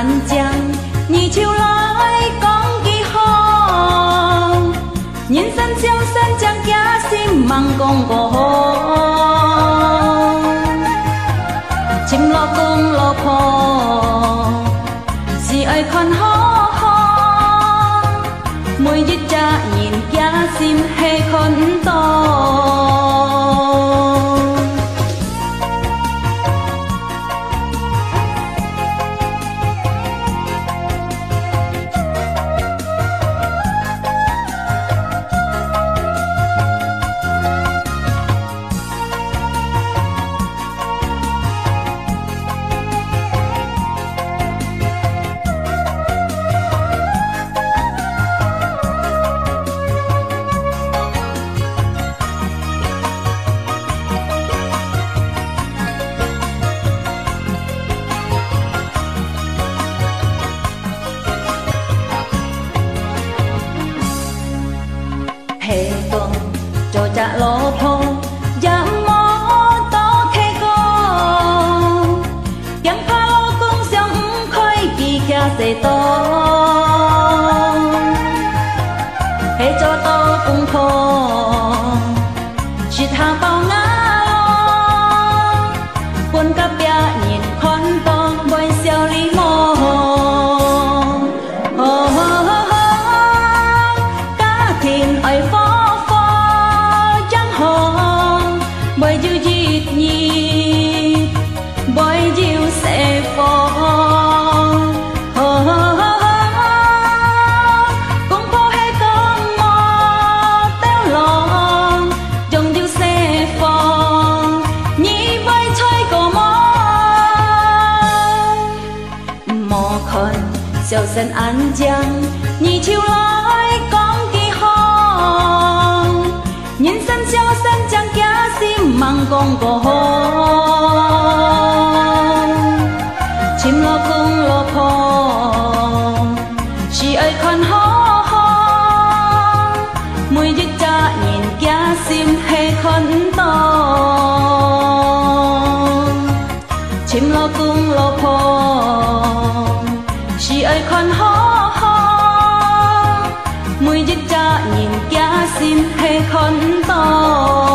ánh trăng như chiều lối con kỳ hồng nhìn sân siêu sân trăng kia sim măng con cổ chim lo cung lo phò si ơi con hó môi dứt cha nhìn kia sim hay con to cha lo phô giá mó to khe go chẳng pha lo cũng chẳng khơi kỳ kia sẽ to hãy cho to cũng phô chỉ thà bao ngã lo quân cặp bia nhìn con to bơi xeo lý mò cá thìn ấy phó bởi dù dịt nhịp bởi dịu sẽ phó cũng có hay con mò téo lòng dòng dịu sẽ phó nhị bởi chơi cổ mò mò khẩn xeo sân ánh trăng nhị chiều lối con kỳ hồng nhìn sân xeo sân trăng kia sim măng con cổ chim lo cung lo phò chị ơi con hó mùi dứt cha nhìn kia sim hay con to chim lo cung lo phò chị ơi con hó mùi dứt cha nhìn kia sim hay con to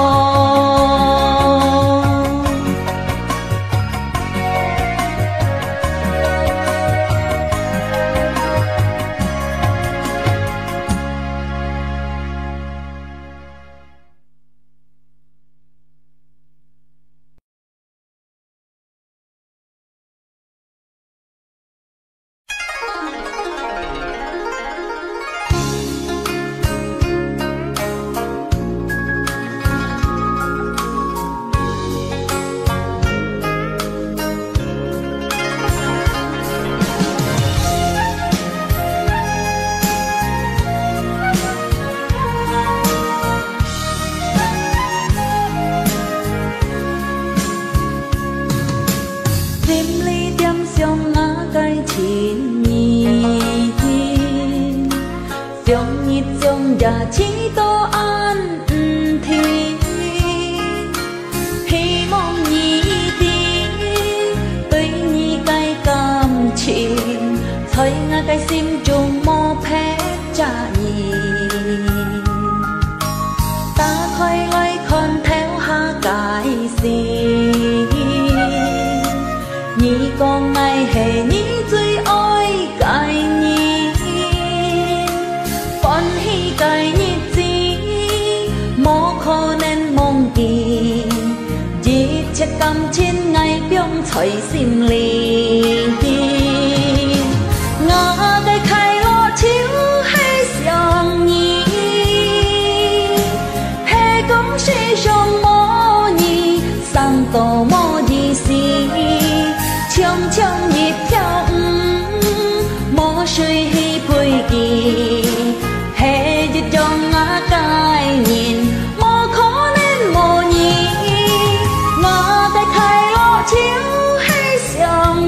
chỉ tô an thì hy mong nhị tí tới nhị cái cam chìm thấy nga cái sim trùng mò phép trả nhị ta thôi lấy con theo ha cái gì nhị con ngày hè nhị duy ôi cái nhị con hi cái nhị gì mò khó nên mong kỳ chỉ chết cầm trên ngày biong thời sim lì ngã cái khai lo chiếu hay xiang nhị hay cũng sẽ trong mò nhị sang tổ mò gì xì trong trong nhịp theo mò suy hi bùi kỳ hay cho trong ngã cái nhìn mò khó nên mò nhị ngã cái khai lo chiếu hay xiang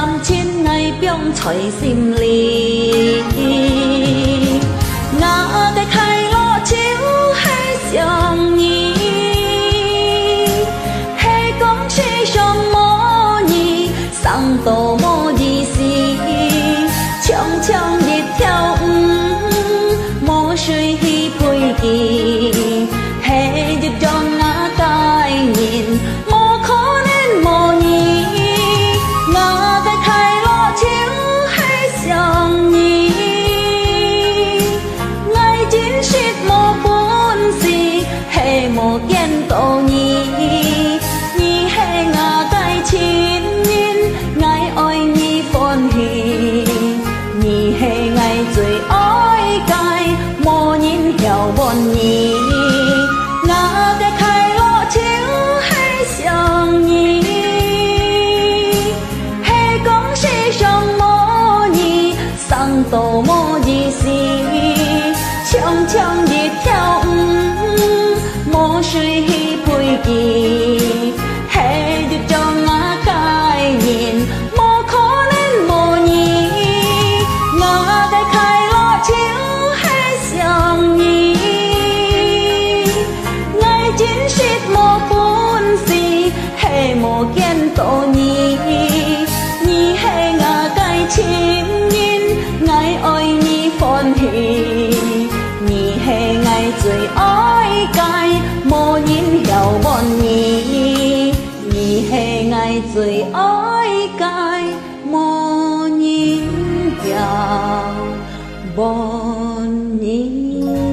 三千愛變在心裡。我的快樂就是想你，係講是什麼呢？生到麼意思？長長的跳舞，無水去配記，係一種我概念，無可能模擬。我的快樂就是想你，愛真是無本事，係無見到你，你係我的親人，愛愛你歡喜，你係愛最愛界，無人曉問你。我的快樂就是想你，係講是什麼呢？生到無意思，長長的跳舞，無水去配記，係一種我概念，無可能模擬。我的快樂就是想你，愛真是無本事，係無見到你，你係我的親人，愛愛你歡喜，你係愛最愛界，無人曉問你，你係愛最愛界，無人曉問你。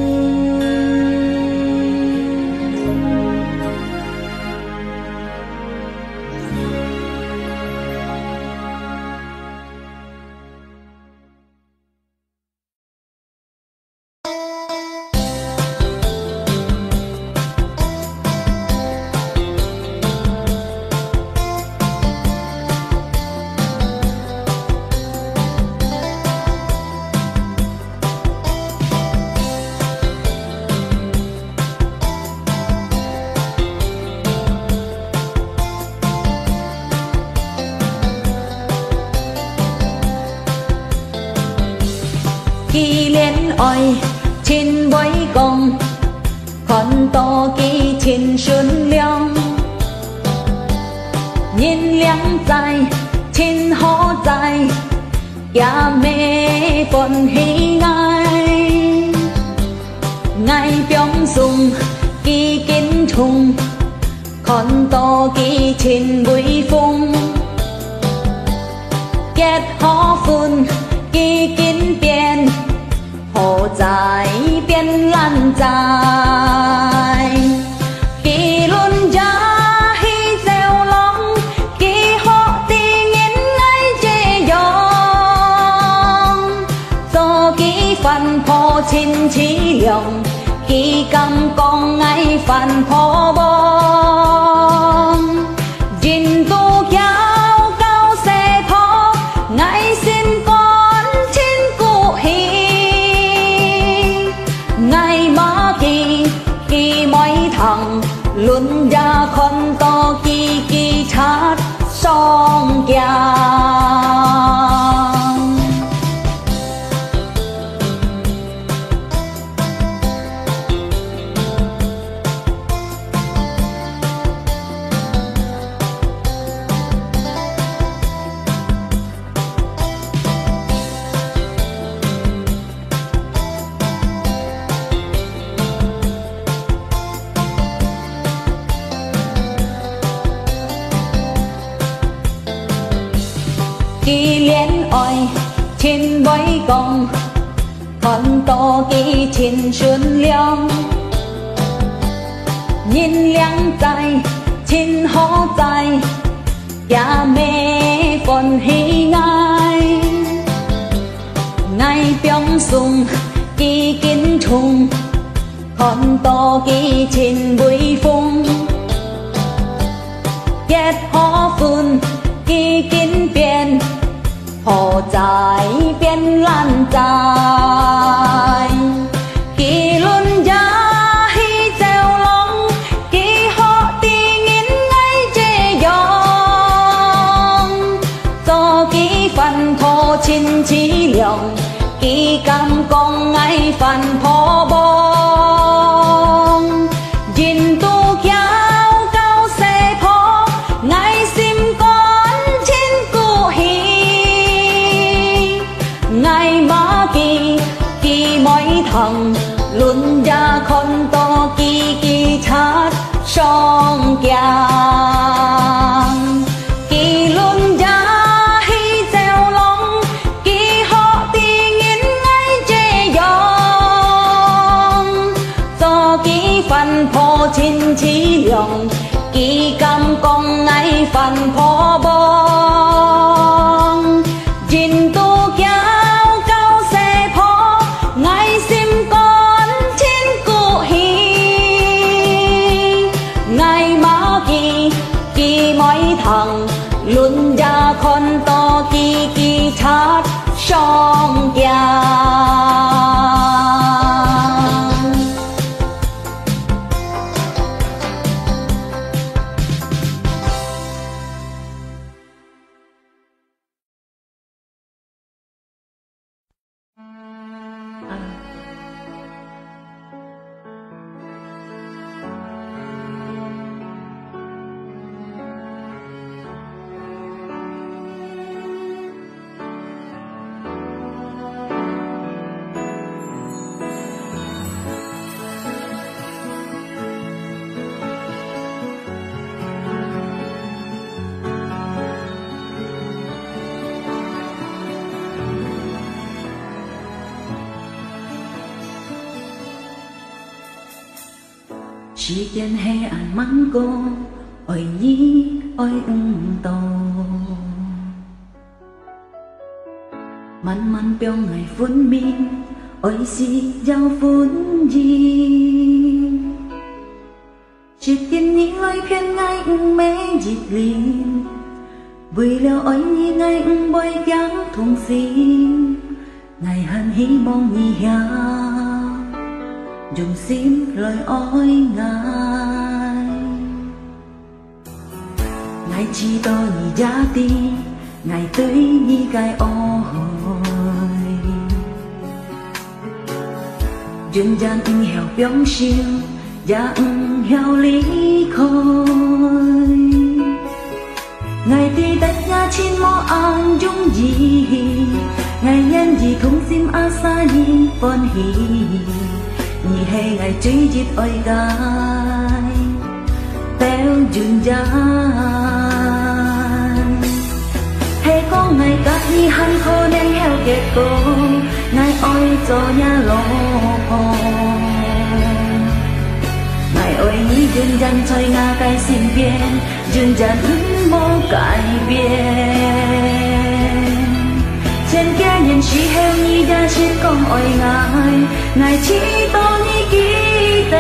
既戀愛千位講，看多幾千順良，人兩在千可在，也未分喜愛，愛表送幾見重，看多幾千位風，結可歡幾見變。何在變難在？既論也去走廊，既學的人愛這樣，做幾番破千凄涼，幾敢講愛犯破亡，人都曉教世途，愛心肝千古稀。幾mấy thằng luôn ra con to kỳ kỳ chát song giang. Kỳ liên oi trên bãi cong, con to kỳ trên xuân liang, nhìn liang dài trên hó dài, ya mê còn hi ngai, ngai biong sung kỳ kiến trùng, con to kỳ trên bụi phong, kết hó phun kỳ kiến biến. Hồ dài biến lan dài, kỳ luôn giá hi gieo lòng, kỳ họ tình in ngay chê dòng, do kỳ phần thổ chín chỉ lòng kỳ cảm con ngay phần thổ bông dinh tu kéo cao xe thổ ngay sim con trên cụ hì ngay má kỳ kỳ mỗi thằng luôn ra con to kỳ kỳ chát song giang kỳ luôn ra hi gieo long kỳ họ tình in ngay chê dòng do kỳ phần phô chín chỉ lòng kỳ cầm con ngay phần phô bông dinh tu kéo cao xe phô ngay sim con trên cụ hì ngay má kỳ kỳ mỗi thằng luôn ra con to kỳ kỳ chát song giang chỉ见黑暗漫过，爱你爱唔到，慢慢表爱分明，愛是有歡意。決定你來騙愛唔每日連，為了愛你愛唔會講同心，愛很希望你也用心來愛愛。愛知道你也知，愛對你該愛。人間唔曉表示，也唔曉離開。愛的大家千莫暗中意，愛人兒同心阿沙兒歡喜，而係愛追熱愛界，掉轉人。係講愛隔意很可能曉結果，愛愛做也落魄。愛愛你人人在我嘅身邊，人人冇改變。千家人時候你也是講愛愛，愛知道你記得，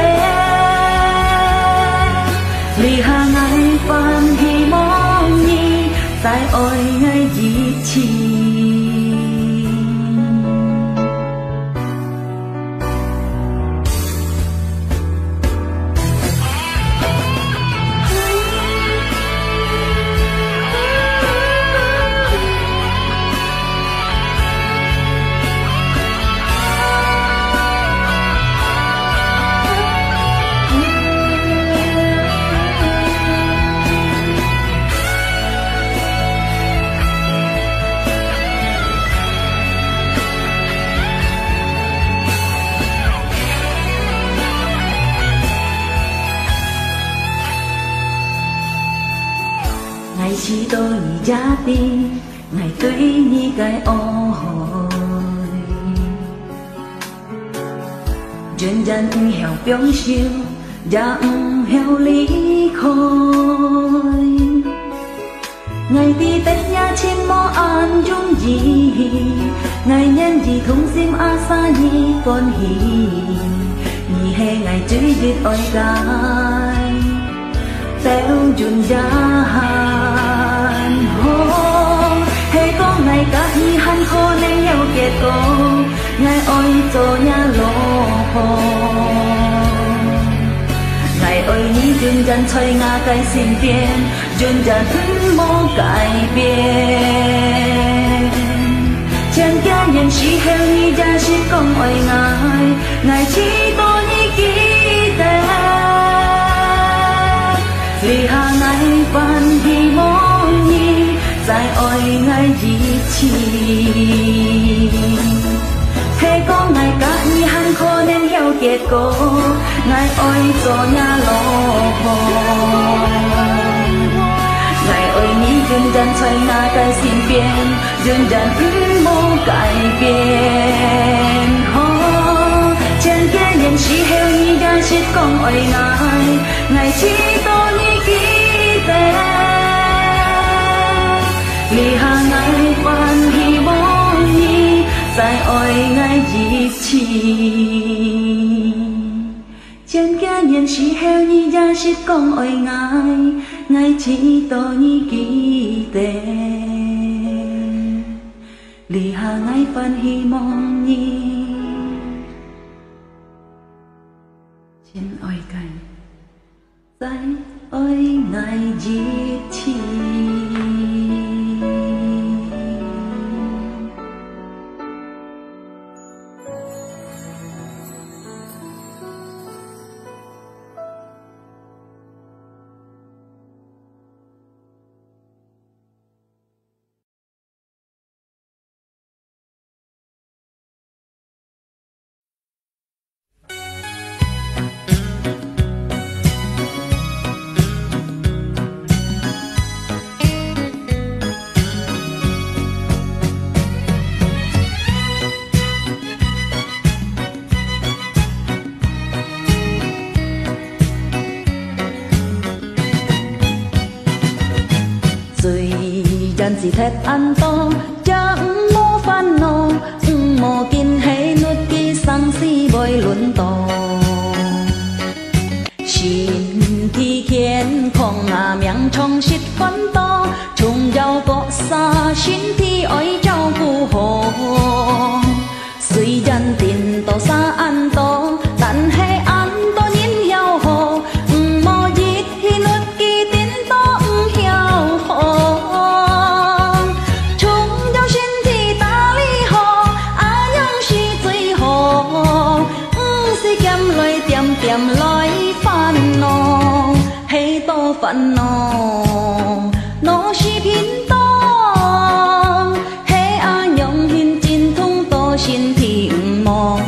離下愛翻希望你再愛愛一次。愛知道你也知，愛對你該愛。人人唔曉表示，也唔曉離開。愛的大家千莫暗中意，愛人兒同心阿沙兒歡喜，而係愛追熱愛界。掉盡人，係講愛隔意很可能有結果，愛愛做也落魄。愛愛你人人在我嘅身邊，人人冇改變。 年时候你才是讲爱爱，爱只多你记得，你下爱凡希望你在爱爱一起。thế có ngày cả như hắn khó nên theo kết cô ngày ơi cho nhà lo ngày ơi ni dần dần xoay na cái xin biến dần dần ư mô cải biến ho trên kia nhân sĩ heo ni đã chết con ơi ngài ngày chỉ tôi ni kỹ tế li hà ngày quan hi mong ni在爱爱一起，前几年时候你也是讲爱爱，爱只多你记得，你下爱份希望你，前爱爱，在爱爱一起。是鐵銀多，將冇煩惱，冇見起律嘅生死未輪到。身體健康啊，命充實奮鬥，從有國沙身體愛照顧好。雖然電到沙安多，但係安多人要好，唔冇熱氣律嘅電多唔要好。點來煩惱，許多煩惱，我是偏多，許阿用現真通多身體唔忙。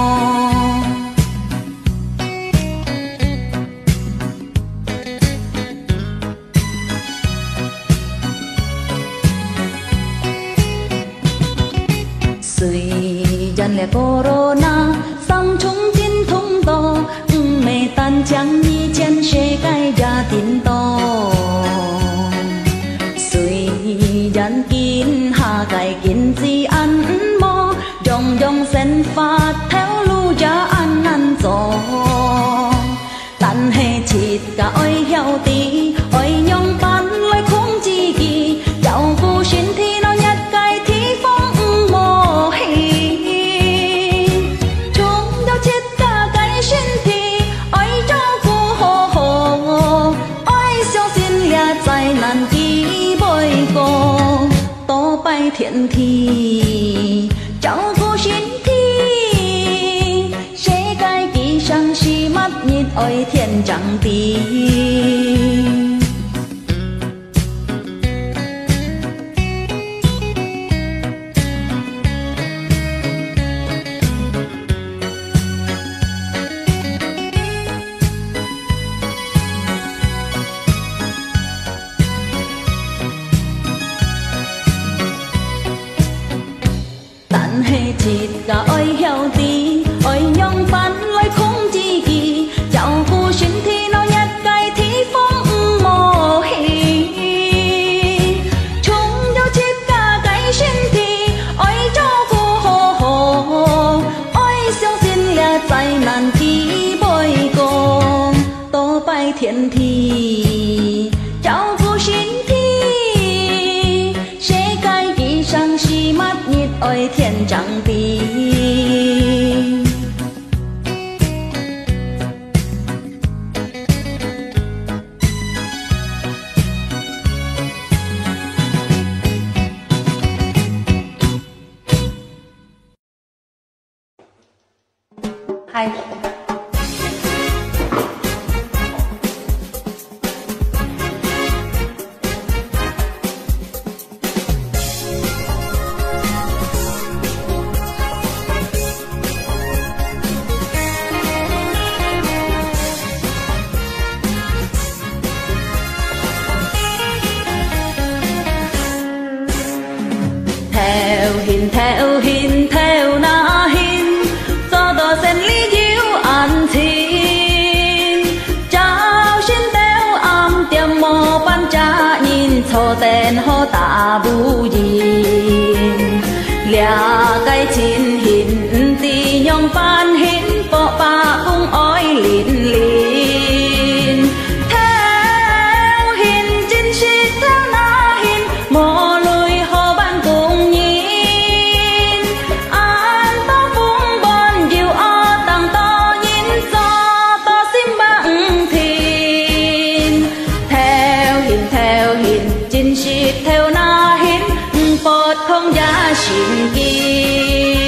雖然咧 Corona 三重真通多。每當將以前世界家庭多，雖然見下界見治安冇，種種生法條路也安難走，但係切個愛曉地，愛用辦來控自己，照顧身體到一界地方唔冇氣，從有切個界身體。再難幾杯過，多拜天地，照顧身體，世界地上是乜熱愛天長地。切個愛曉地，愛用辦來控自己，照顧身體到一界地方唔冇氣，從有切個界身體，愛照顧好，愛相信也再難幾杯過，多拜天地，照顧身體，世界地上是乜熱愛天長地。 hai. Theo hình theo hình theo na hình do đó sen lý diệu an thiên trao xin theo am tiêm mò ban cha nhìn cho tên họ ta bu yin lia cái chín hình ti nhong ban hình bỏ ba cũng oi lin lin theo hình chính sĩ theo na hình mò lùi họ ban cùng nhìn an to phung bon diệu o tăng to nhìn cho to sim bằng thìn theo hình theo hình chính sĩ theo na hình bọt không giá xin kín.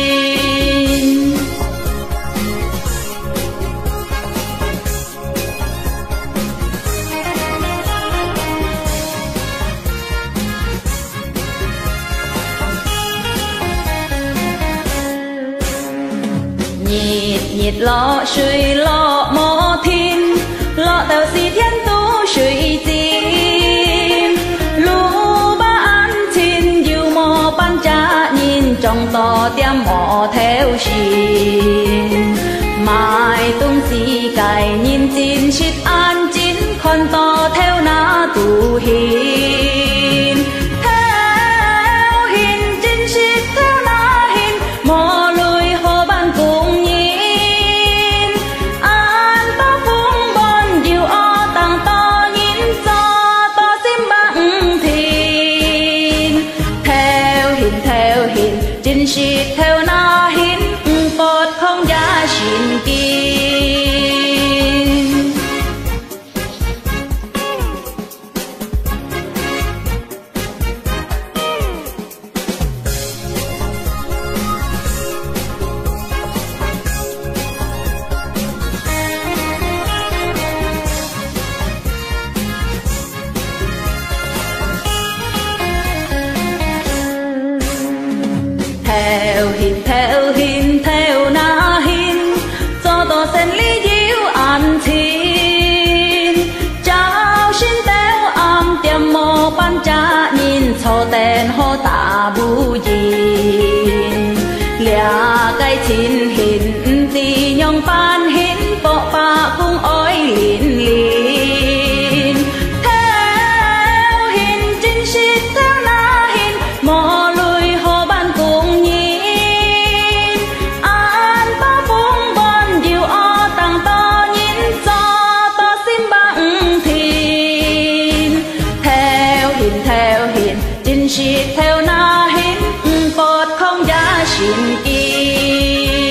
Nhiệt nhiệt lo suy lo mò thiên lo tàu si thiên tu suy tim lu ba an thiên diệu mò ban cha nhìn trong to tiêm mò theo xin mai tung si cài nhìn tin shit an chín con to theo na tu hin theo hin chín shit theo na hin mò lùi hồ ban cùng nhìn an to phung bon diệu o tăng to nhìn cho to sim bằng thìn theo hình theo hình chính shit theo na hin bọt không giá xin kín. Theo hình theo hình theo na hình do to sen lý diệu an thiên trao xin theo am tiêm mò ban cha nhìn cho tên họ ta bu yin lia cái chín hình ti nhong ban hình bỏ ba cũng oi lin lin theo hình chính sĩ theo na hình mò lùi hồ ban cùng nhìn an to phung bon diệu o tăng to nhìn cho to sim bằng thìn theo hình theo hình chính sĩ theo na hình bọt không giá xin kín.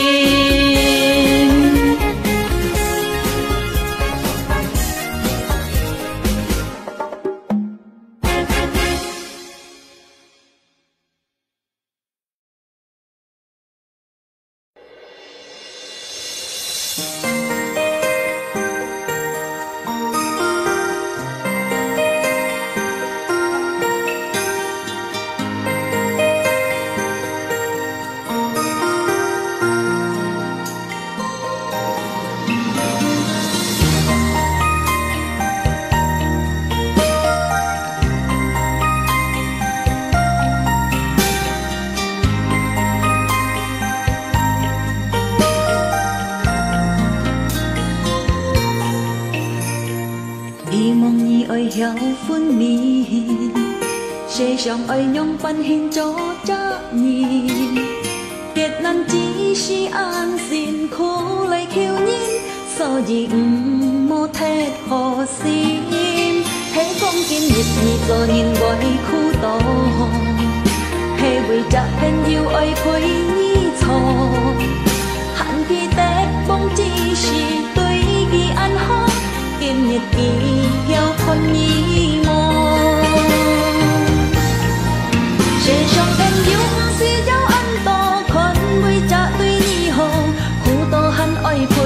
ơi héo phun nhìn sẽ trong ơi nhong pan hin cho cha nhìn kết nan chỉ si an xin khô lại khiêu nhìn so gì mô thét hồ xin hãy không kiên nhịn nhị cho nhìn gọi khu to hãy vì cha bên yêu ơi khối nhị cho hạn khi tết bông chỉ si tôi ghi ăn hót kiên nhật kỳ theo con nhị mô sẽ trong em yêu si giáo ăn to con với cha tôi nhị hồ khu to hắn ơi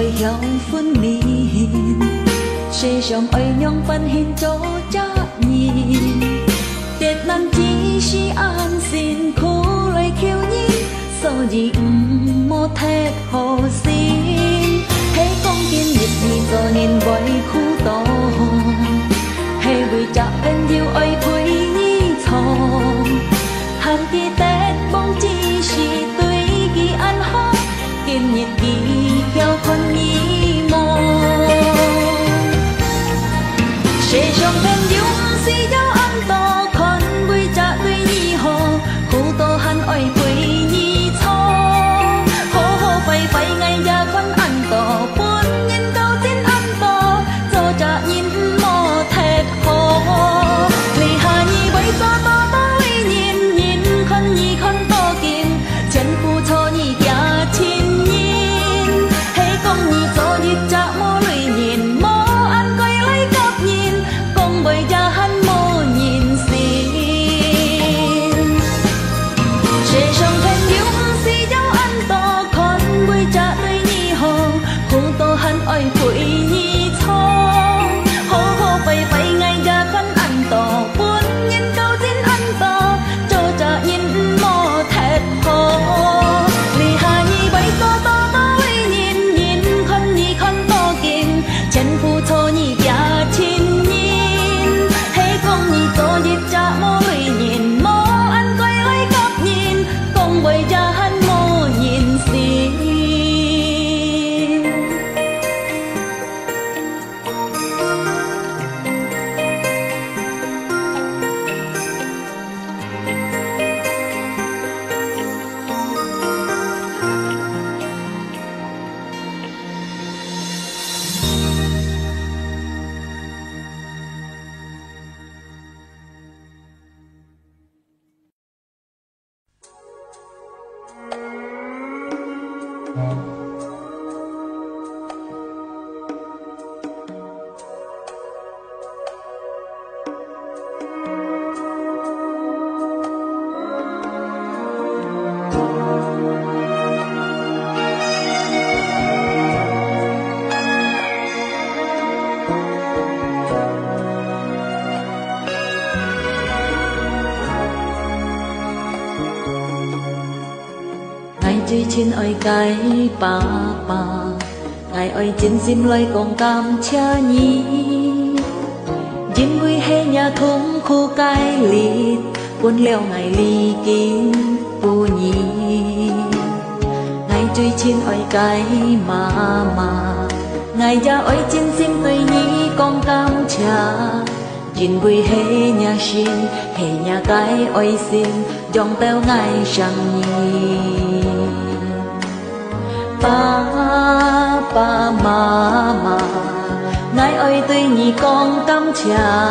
會有歡面，世上愛讓分獻做責任，敵人只是安心苦來求人，所以唔好踢好心。喺講見日子做年為苦惱，係為責任要愛陪你錯，限記得幫只是對佢安好，今日佢要困意夢。世上朋友唔是有安多，看為責對你好，好多恨愛陪你錯，好好快快愛也困安多，本應夠真安多，做責任莫踢好。你下你為做多多為人，人看你看多見，前夫錯你假親人，係講你做業責莫累人，莫按規來夾人，講為也恨莫人善。世上朋友唔是有安多，看為責對你好，好多恨愛陪你錯，好好快快愛也困安多，本應夠真安多，做責任莫踢好。你下你為做多多為人，人看你看多見，前夫錯你假親人，係講你做業責莫累人，莫按規來夾人，講為也恨莫人善。Ngài duy trên ơi cái bà bà, Ngài ơi trên sim lời con cam cha nhi, Dinh vui hay nhà thùng khu cái lịt, Quân leo Ngài ly kín bù nhi. Ngài duy trên ơi cái mà mà, Ngài gia ơi trên sim tôi nhi con cam cha, Dinh vui hay nhà xin, hay nhà cái ơi xin, Dòng teo Ngài sang nhi. Ba ba mama, Ngài ơi tôi nhị con cam cha,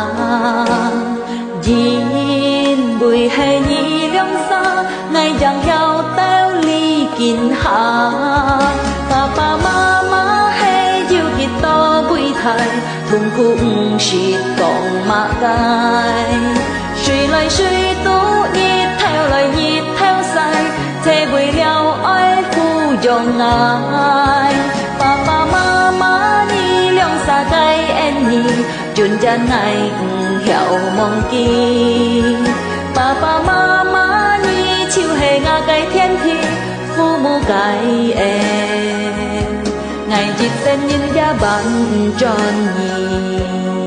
Dinh bùi hay nhị lương xa, Ngài chẳng giao tao ly kín hạ. Ba ba mama hay yêu kít to bùi thai, thùng cũng xịt còn mạ gai. Suy lại suy tú nhịp theo lời nhịp theo sai, thế bùi liao ơi dòng Ngài. Papa mama ni lượng xa cây em ni, Chun chân Ngài hiểu mong kỳ. Papa mama ni chịu hề ngà cây thiên thi, phu mu cây em, Ngài dịp tên nhìn gia bạn tròn nhì.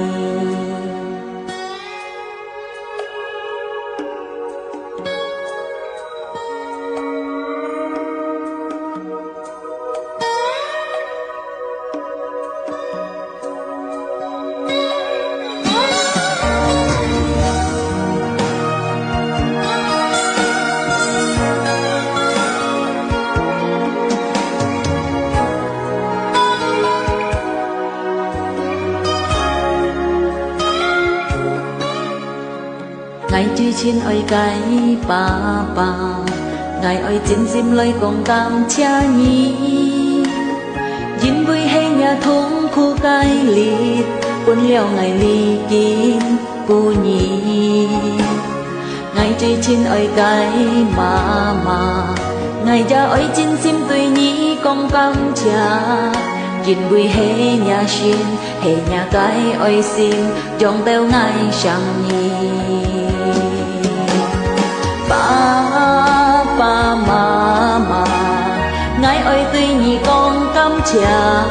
Ngài duy trên ơi cái bà bà, Ngài ơi trên sim lời con cam cha nhi, Dinh vui hay nhà thùng khu cái lịt, Quân leo Ngài ly kín cô nhi. Ngài duy trên ơi cái mà mà, Ngài gia ơi trên sim tôi nhi con cam cha, nhìn vui hệ nhà xin hệ nhà cái ơi xin trong teo ngay sang nhi ba ba mama ngài ơi tuy nhị con cắm trà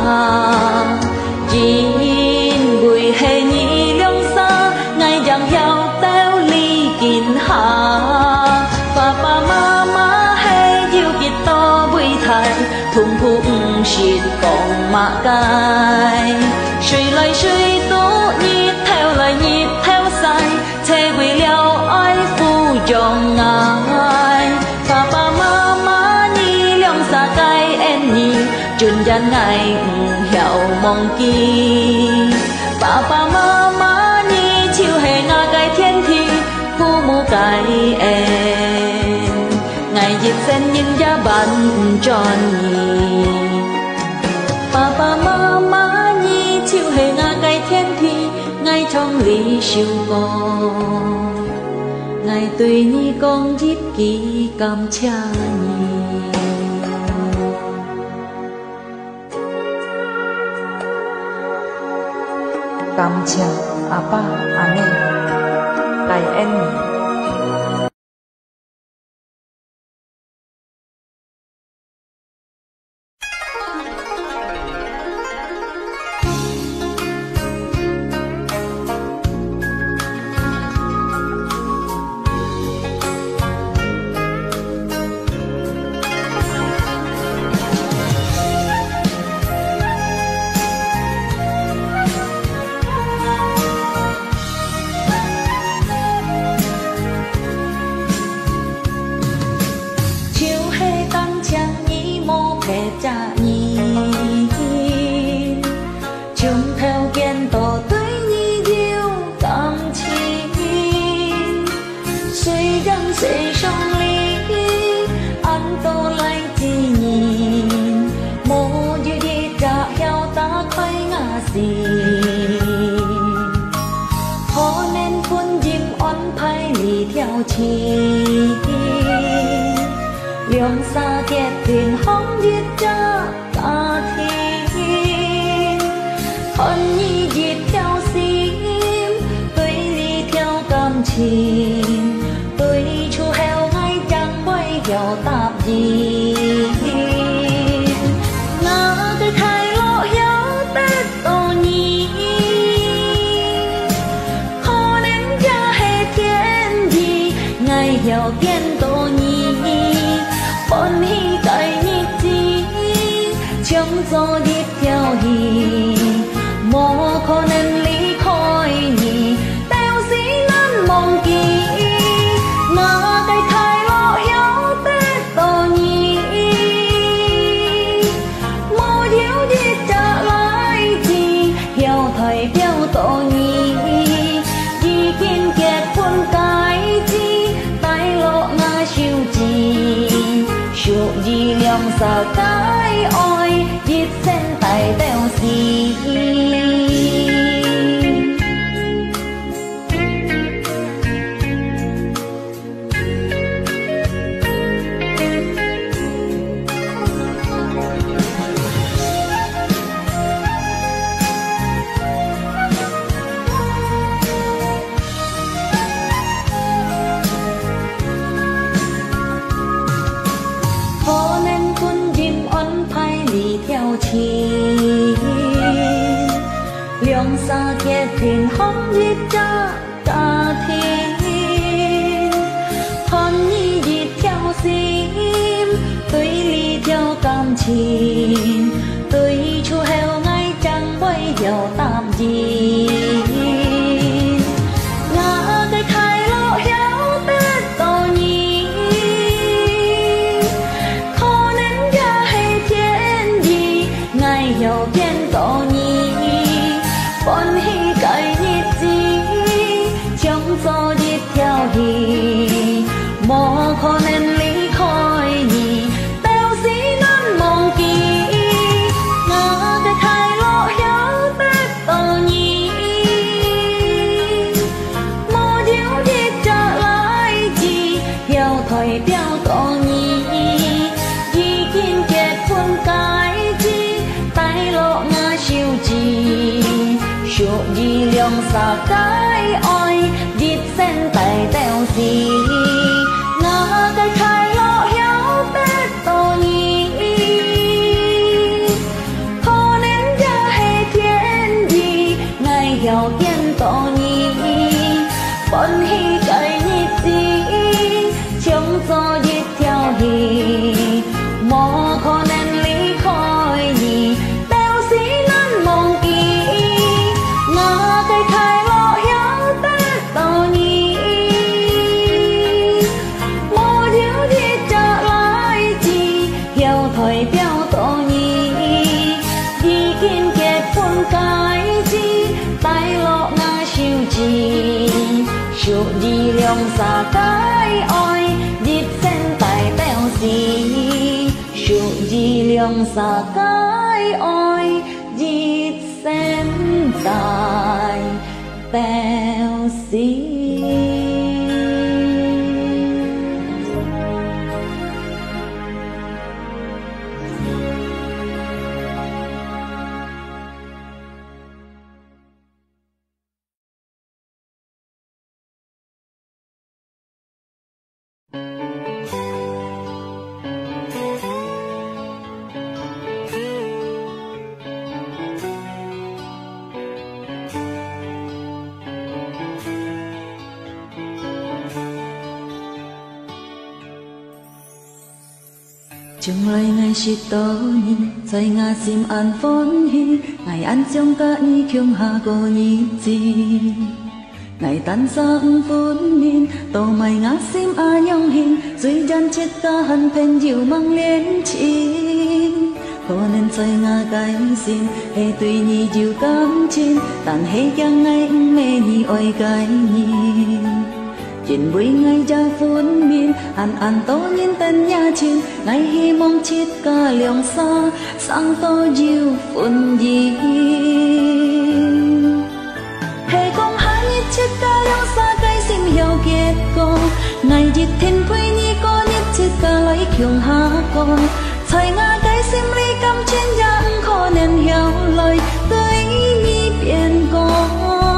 nhìn vui hệ nhị lương xa ngài chẳng hiểu teo ly kín hà ba ba mama hay yêu kiệt to vui thay thùng thùng xịt còn mạ cài suy lời suy tố nhịp theo lời nhịp theo sai thế quy liao ai phu dòng ngài ba ba mama ni lòng xa cái em nhị chun gian ngài hiểu mong kỳ ba ba mama ni chiều hè ngà cái thiên thi phu mu cái em ngày dịp sen nhìn giá bạn tròn nhì ba ba mama nhi chiều hè ngà cái thiên thi ngay trong lý siêu con ngày tùy nhi con dịp kỳ cầm cha nhì cầm cha apa ane tay em Liang xa kiệt thuyền hóng giết cha cả thiên hôn nhi giết theo sim tôi đi theo cảm情tôi chu heo ngay chẳng quay hiểu tạp gì ngã tôi thay lộ hiếu tết tổ nhi khó đến cha hệ thiên gì ngày hiểu kiên tổ nhi bọn hi cái nhịp chi chẳng do đi theo hi mô khó nên lý khói nhì teo dĩ ngân mong kỳ ngã tay khai lộ yếu tết tổ nhi mô yếu đi trả lại chi hiểu thời theo tổ nhi đi kiên kiệt quân cái chi tay lộ ngã siêu chi chụp gì lòng sợ cái ôi giết sen tay teo gì liang xa kiệt thuyền hóng giết cha cả thiên hôn nhi giết theo sim tôi ly theo cảm情tôi chu heo ngay chẳng quay hiểu tạm gì ngã cái khai lộ hiếu tết tổ nhi khó nên ra hay thiên gì ngày hiểu thiên tổ nhi bọn hi cái nhịp gì chẳng do đi theo hi mò khó nên lý khói nhì teo dĩ ngân mong kỳ ngã cái khai lộ hiếu tết tổ nhi mò điếu đi trả lại gì hiểu thời theo tổ nhi di kiên kiệt quân cái chi tay lộ lượng xa cái oi dịp sen tay teo gì ngã cái khai lo héo tết tô nhì khó nên ra hay thiên gì ngày hiểu thiên tô nhì bọn hi cái nhịp gì chống gió dịp theo hì mò khó nên lý khói nhì teo xí năn mong kỳ ngã cái khai lo héo tết tô nhì mò díu đi trả lại chi hiểu thời béo tô nhì đi kiên kết phun cái chi tay lộ ngã siêu chi siêu đi lòng xa cái oi dịp sen tay teo gì siêu đi lòng xa cái oi dịp sen tay teo gì. Chung lời ngày shit tô nhi, say ngã sim an phôn hi, ngày ăn trong cả nhi kyung ha cô nhi chi. Ngày tan sang phôn min, tô mày ngã sim a nhong hin, duy đan chết cả hân pen diệu mang liên chi. Cô nên say ngã cái sim, hay tùy nhi diệu cam chín, tàn hay chẳng ngày mê nhi oi cái nhi. Chuyện buổi ngày ra phun miên ăn ăn tô nhìn tên nhà trên ngày hi mong chết cả liang xa sang tô diêu phun gì hay con hai nhít chết cả liang xa cái sim hiểu kết cô ngày dịp thiên quê nhi có nhít chết cả lấy kyung ha con thời ngã cái sim ly cam trên giang khó nên hiểu lời tới nhi biển con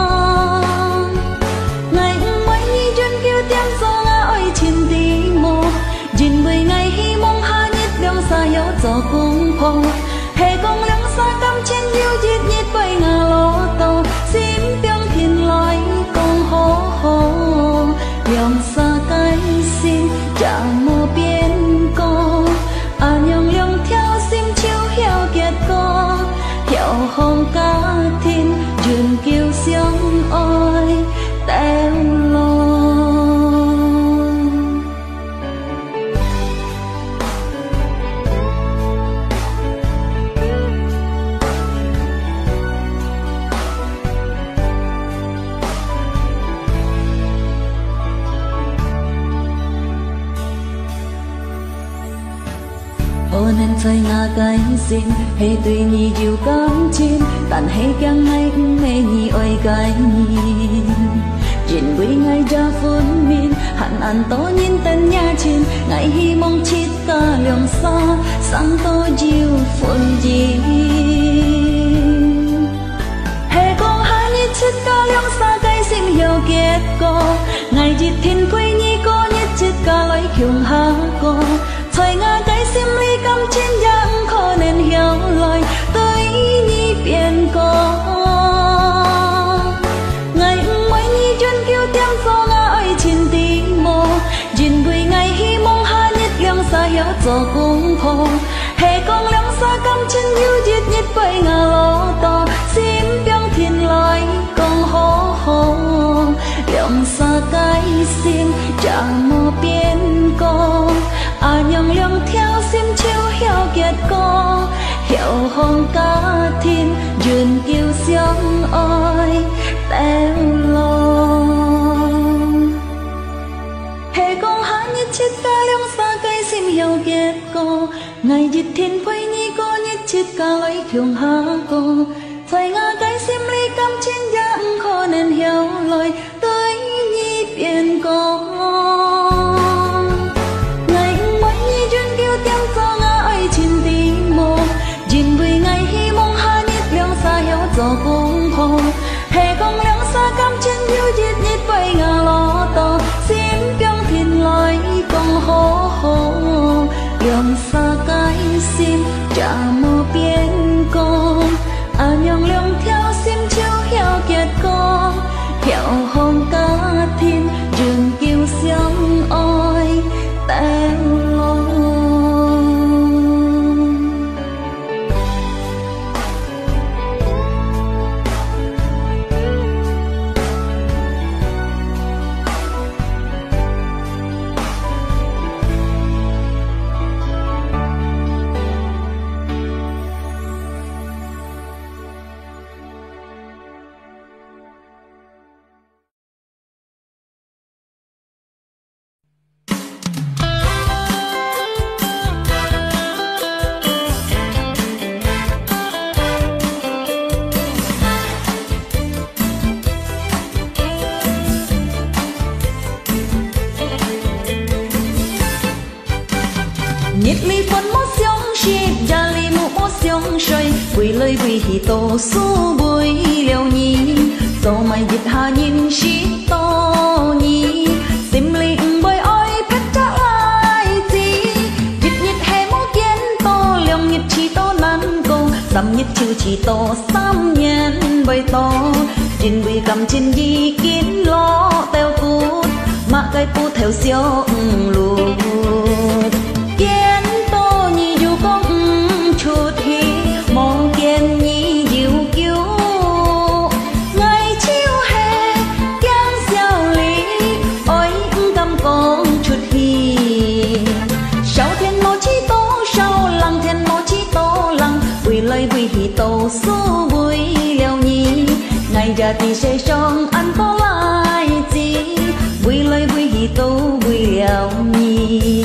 tiếng gió ngã ơi trên tí mô dình mười ngày hi mong ha nhít đường xa yếu gió cũng phong hề con lắng xa cam trên yêu dít nhít bay ngà lô tô xin tiếng thiên lối con hô hô đường xa cái xin chả mô biên cô à nhung nhung theo xin chiếu hiểu kiệt cô hiểu hồng ca thiên dường kêu xiang ôi teo lô. Nên say ngã cái xin hay tùy nhi diệu cam chín tàn hay càng ngày mê nhi oi cái nhi chuyện buổi ngày ra phun min hẳn ăn tô nhìn tên nhà trên ngày hi mong chết cả liang xa sang tô diệu phun gì hay con hai nhít chết cả liang xa cái sim hiểu kết cô ngày dịp thiên quê nhi có nhít chết cả lấy kyung ha cô thời ngã cái sim ly cam trên giang khó nên hiểu lời tới nhi biển có ngày mấy nhi chuyên kêu tiếng gió ngã ơi trên tí mô dình bùi ngày hi mong ha nhít liang xa hiểu gió cũng phong hề con liang xa cam trên yêu dít nhít bay ngà lô to sim biang thiên lời con hô hô liang xa cái sim chả mô biên cô à nhung nhung theo sim chiếu hiểu kiệt cô hiểu hồng ca thiên dường kêu xiang ôi teo lô hề con hát nhít chết cả liang xa cái sim hiểu kiệt cô ngày dịp thiên quê nhi có nhít chết cả lấy kyung ha cô thời ngã cái sim ly cam trên giang khó nên hiểu lời tới nhi biển cô dình bùi ngày hi mong ha nhít liang xa hiểu gió cũng phong hề con liang lòng xa cái sim trả mơ biến con à nhong lông theo sim chiếu theo kiệt con theo hồng cá thiên rừng kêu xiang oi teo lo nhiệt ly phấn mót xiong shit gia ly mũ mót xiong shay quỳ lời quỳ hì tổ su bùi liều nhì dầu mày dịch hà nhìn shit to nhì sim ly bơi oi phết trả lại gì dịch nhiệt hè mót kiến to liều nhiệt chỉ to nắn câu sắm nhiệt chữ chỉ to sắm nhân bơi to trên quỳ cầm trên di kiến lo teo cút mà cái pu theo xiong lùi kiến tô nhị dù con chút hi mò kiến nhị diệu kiêu ngày chiều hè kiang xiao lý ôi cầm con chút hi sao thiên mô chi tô sao lăng thiên mô chi tô lăng quỳ lời quỳ hi tô su bùi liều nhị ngày ra thì sẽ xong ăn có lại gì quỳ lời quỳ hi tô quỳ liều nhị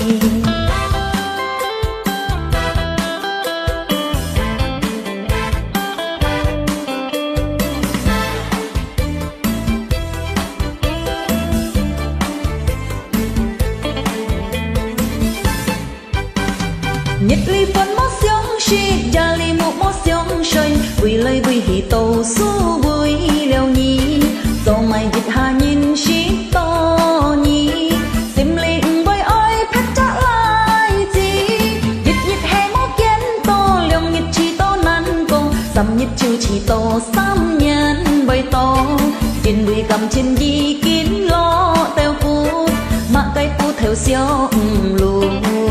nhiệt ly phấn mót xiong shit gia ly mũ mót xiong shay quỳ lời quỳ hì tổ su bùi liều nhì dầu mày dịch hà nhìn shit to nhì sim ly bơi oi phết trả lại gì dịch nhiệt hè mót kiến to liều nhiệt chỉ to nắn cô sắm nhiệt chữ chỉ to sắm nhân bơi to trên bùi cầm trên di kín lo teo cút mà cái pu theo xiao lùi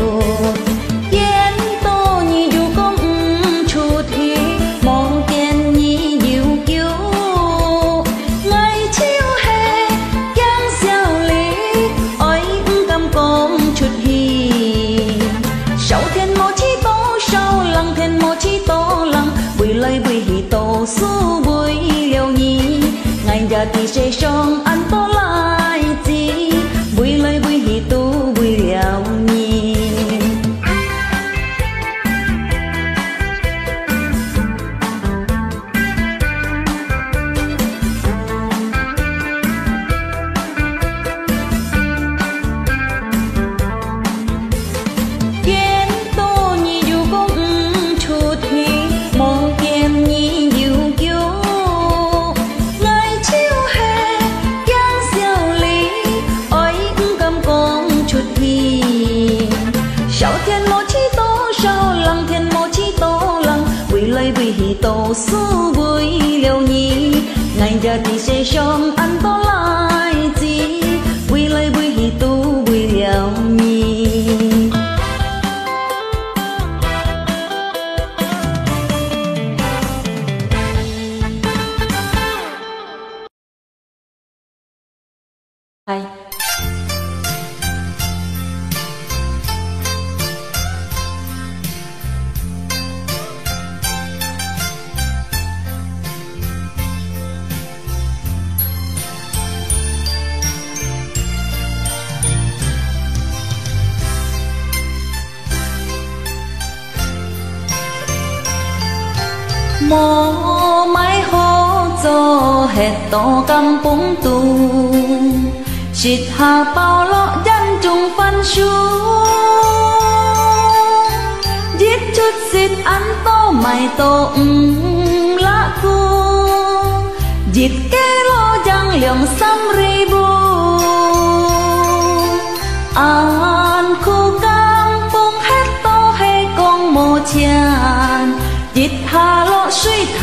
lời bùi hì tổ su bùi liều nhì ngày ra thì sẽ xong ăn to lại gì bùi lời bùi hì tu bùi liều nhì tổ su bùi liều nhì ngày ra thì sẽ xong ăn to lại gì bùi lời bùi hì tu bùi liều nhì hai mô mái hô cho hết to cam búng tu chít hà bao lọ dân trùng phân xuống giết chút xịt ăn to mày to lá cu giết kê lo giang liang sam ribu an khu cam búng hết to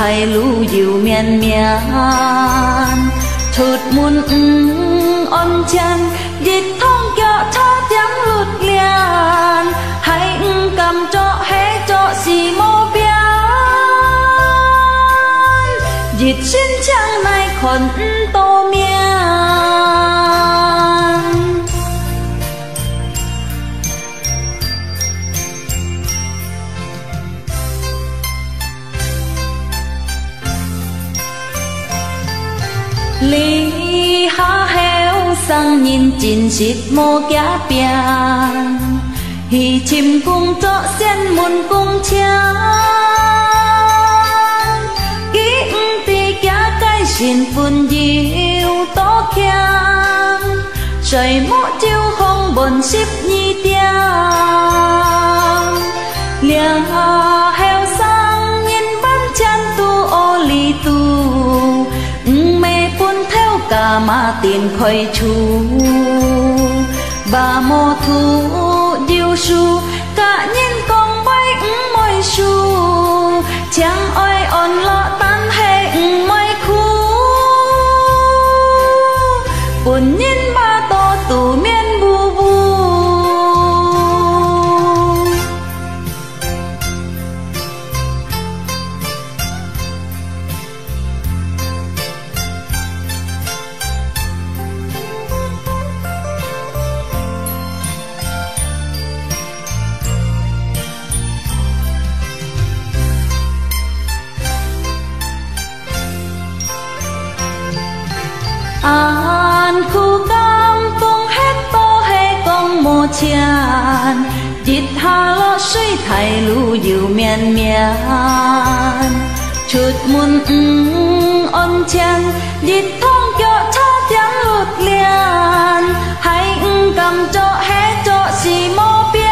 thay lũ diệu miên miên thụt muôn ôn chân dịch thông cho cho tiếng lụt liền hãy cầm cho hé cho xì mô biên dịch xin chăng này còn tô miên lý há héo sang nhìn chín xịt mô giá biên hì chim cung cho sen muôn cung cha ký tì giá cái xin phun diêu tố kiang trời mô chiêu không bồn xếp nhi tiang liang héo sang nhìn bán chân tu ô lì tu mê buôn theo cả mà tiền khơi chú bà mô thu diêu su cả nhìn con bay môi su chẳng oi on lo tan hệ môi khu buồn nhìn ba to tù miên bu bu an khu cam phong hết to hay con mô chian dịch hà lo suy thay lũ diệu miên miên chút muôn ôn chân dịch thông cho cho tiếng lụt liền hãy cầm cho hé cho xì mô biên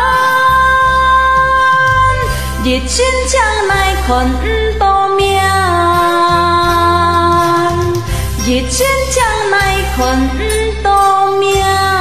dịch xin chăng này còn to miên dịch xin chăng này còn to miên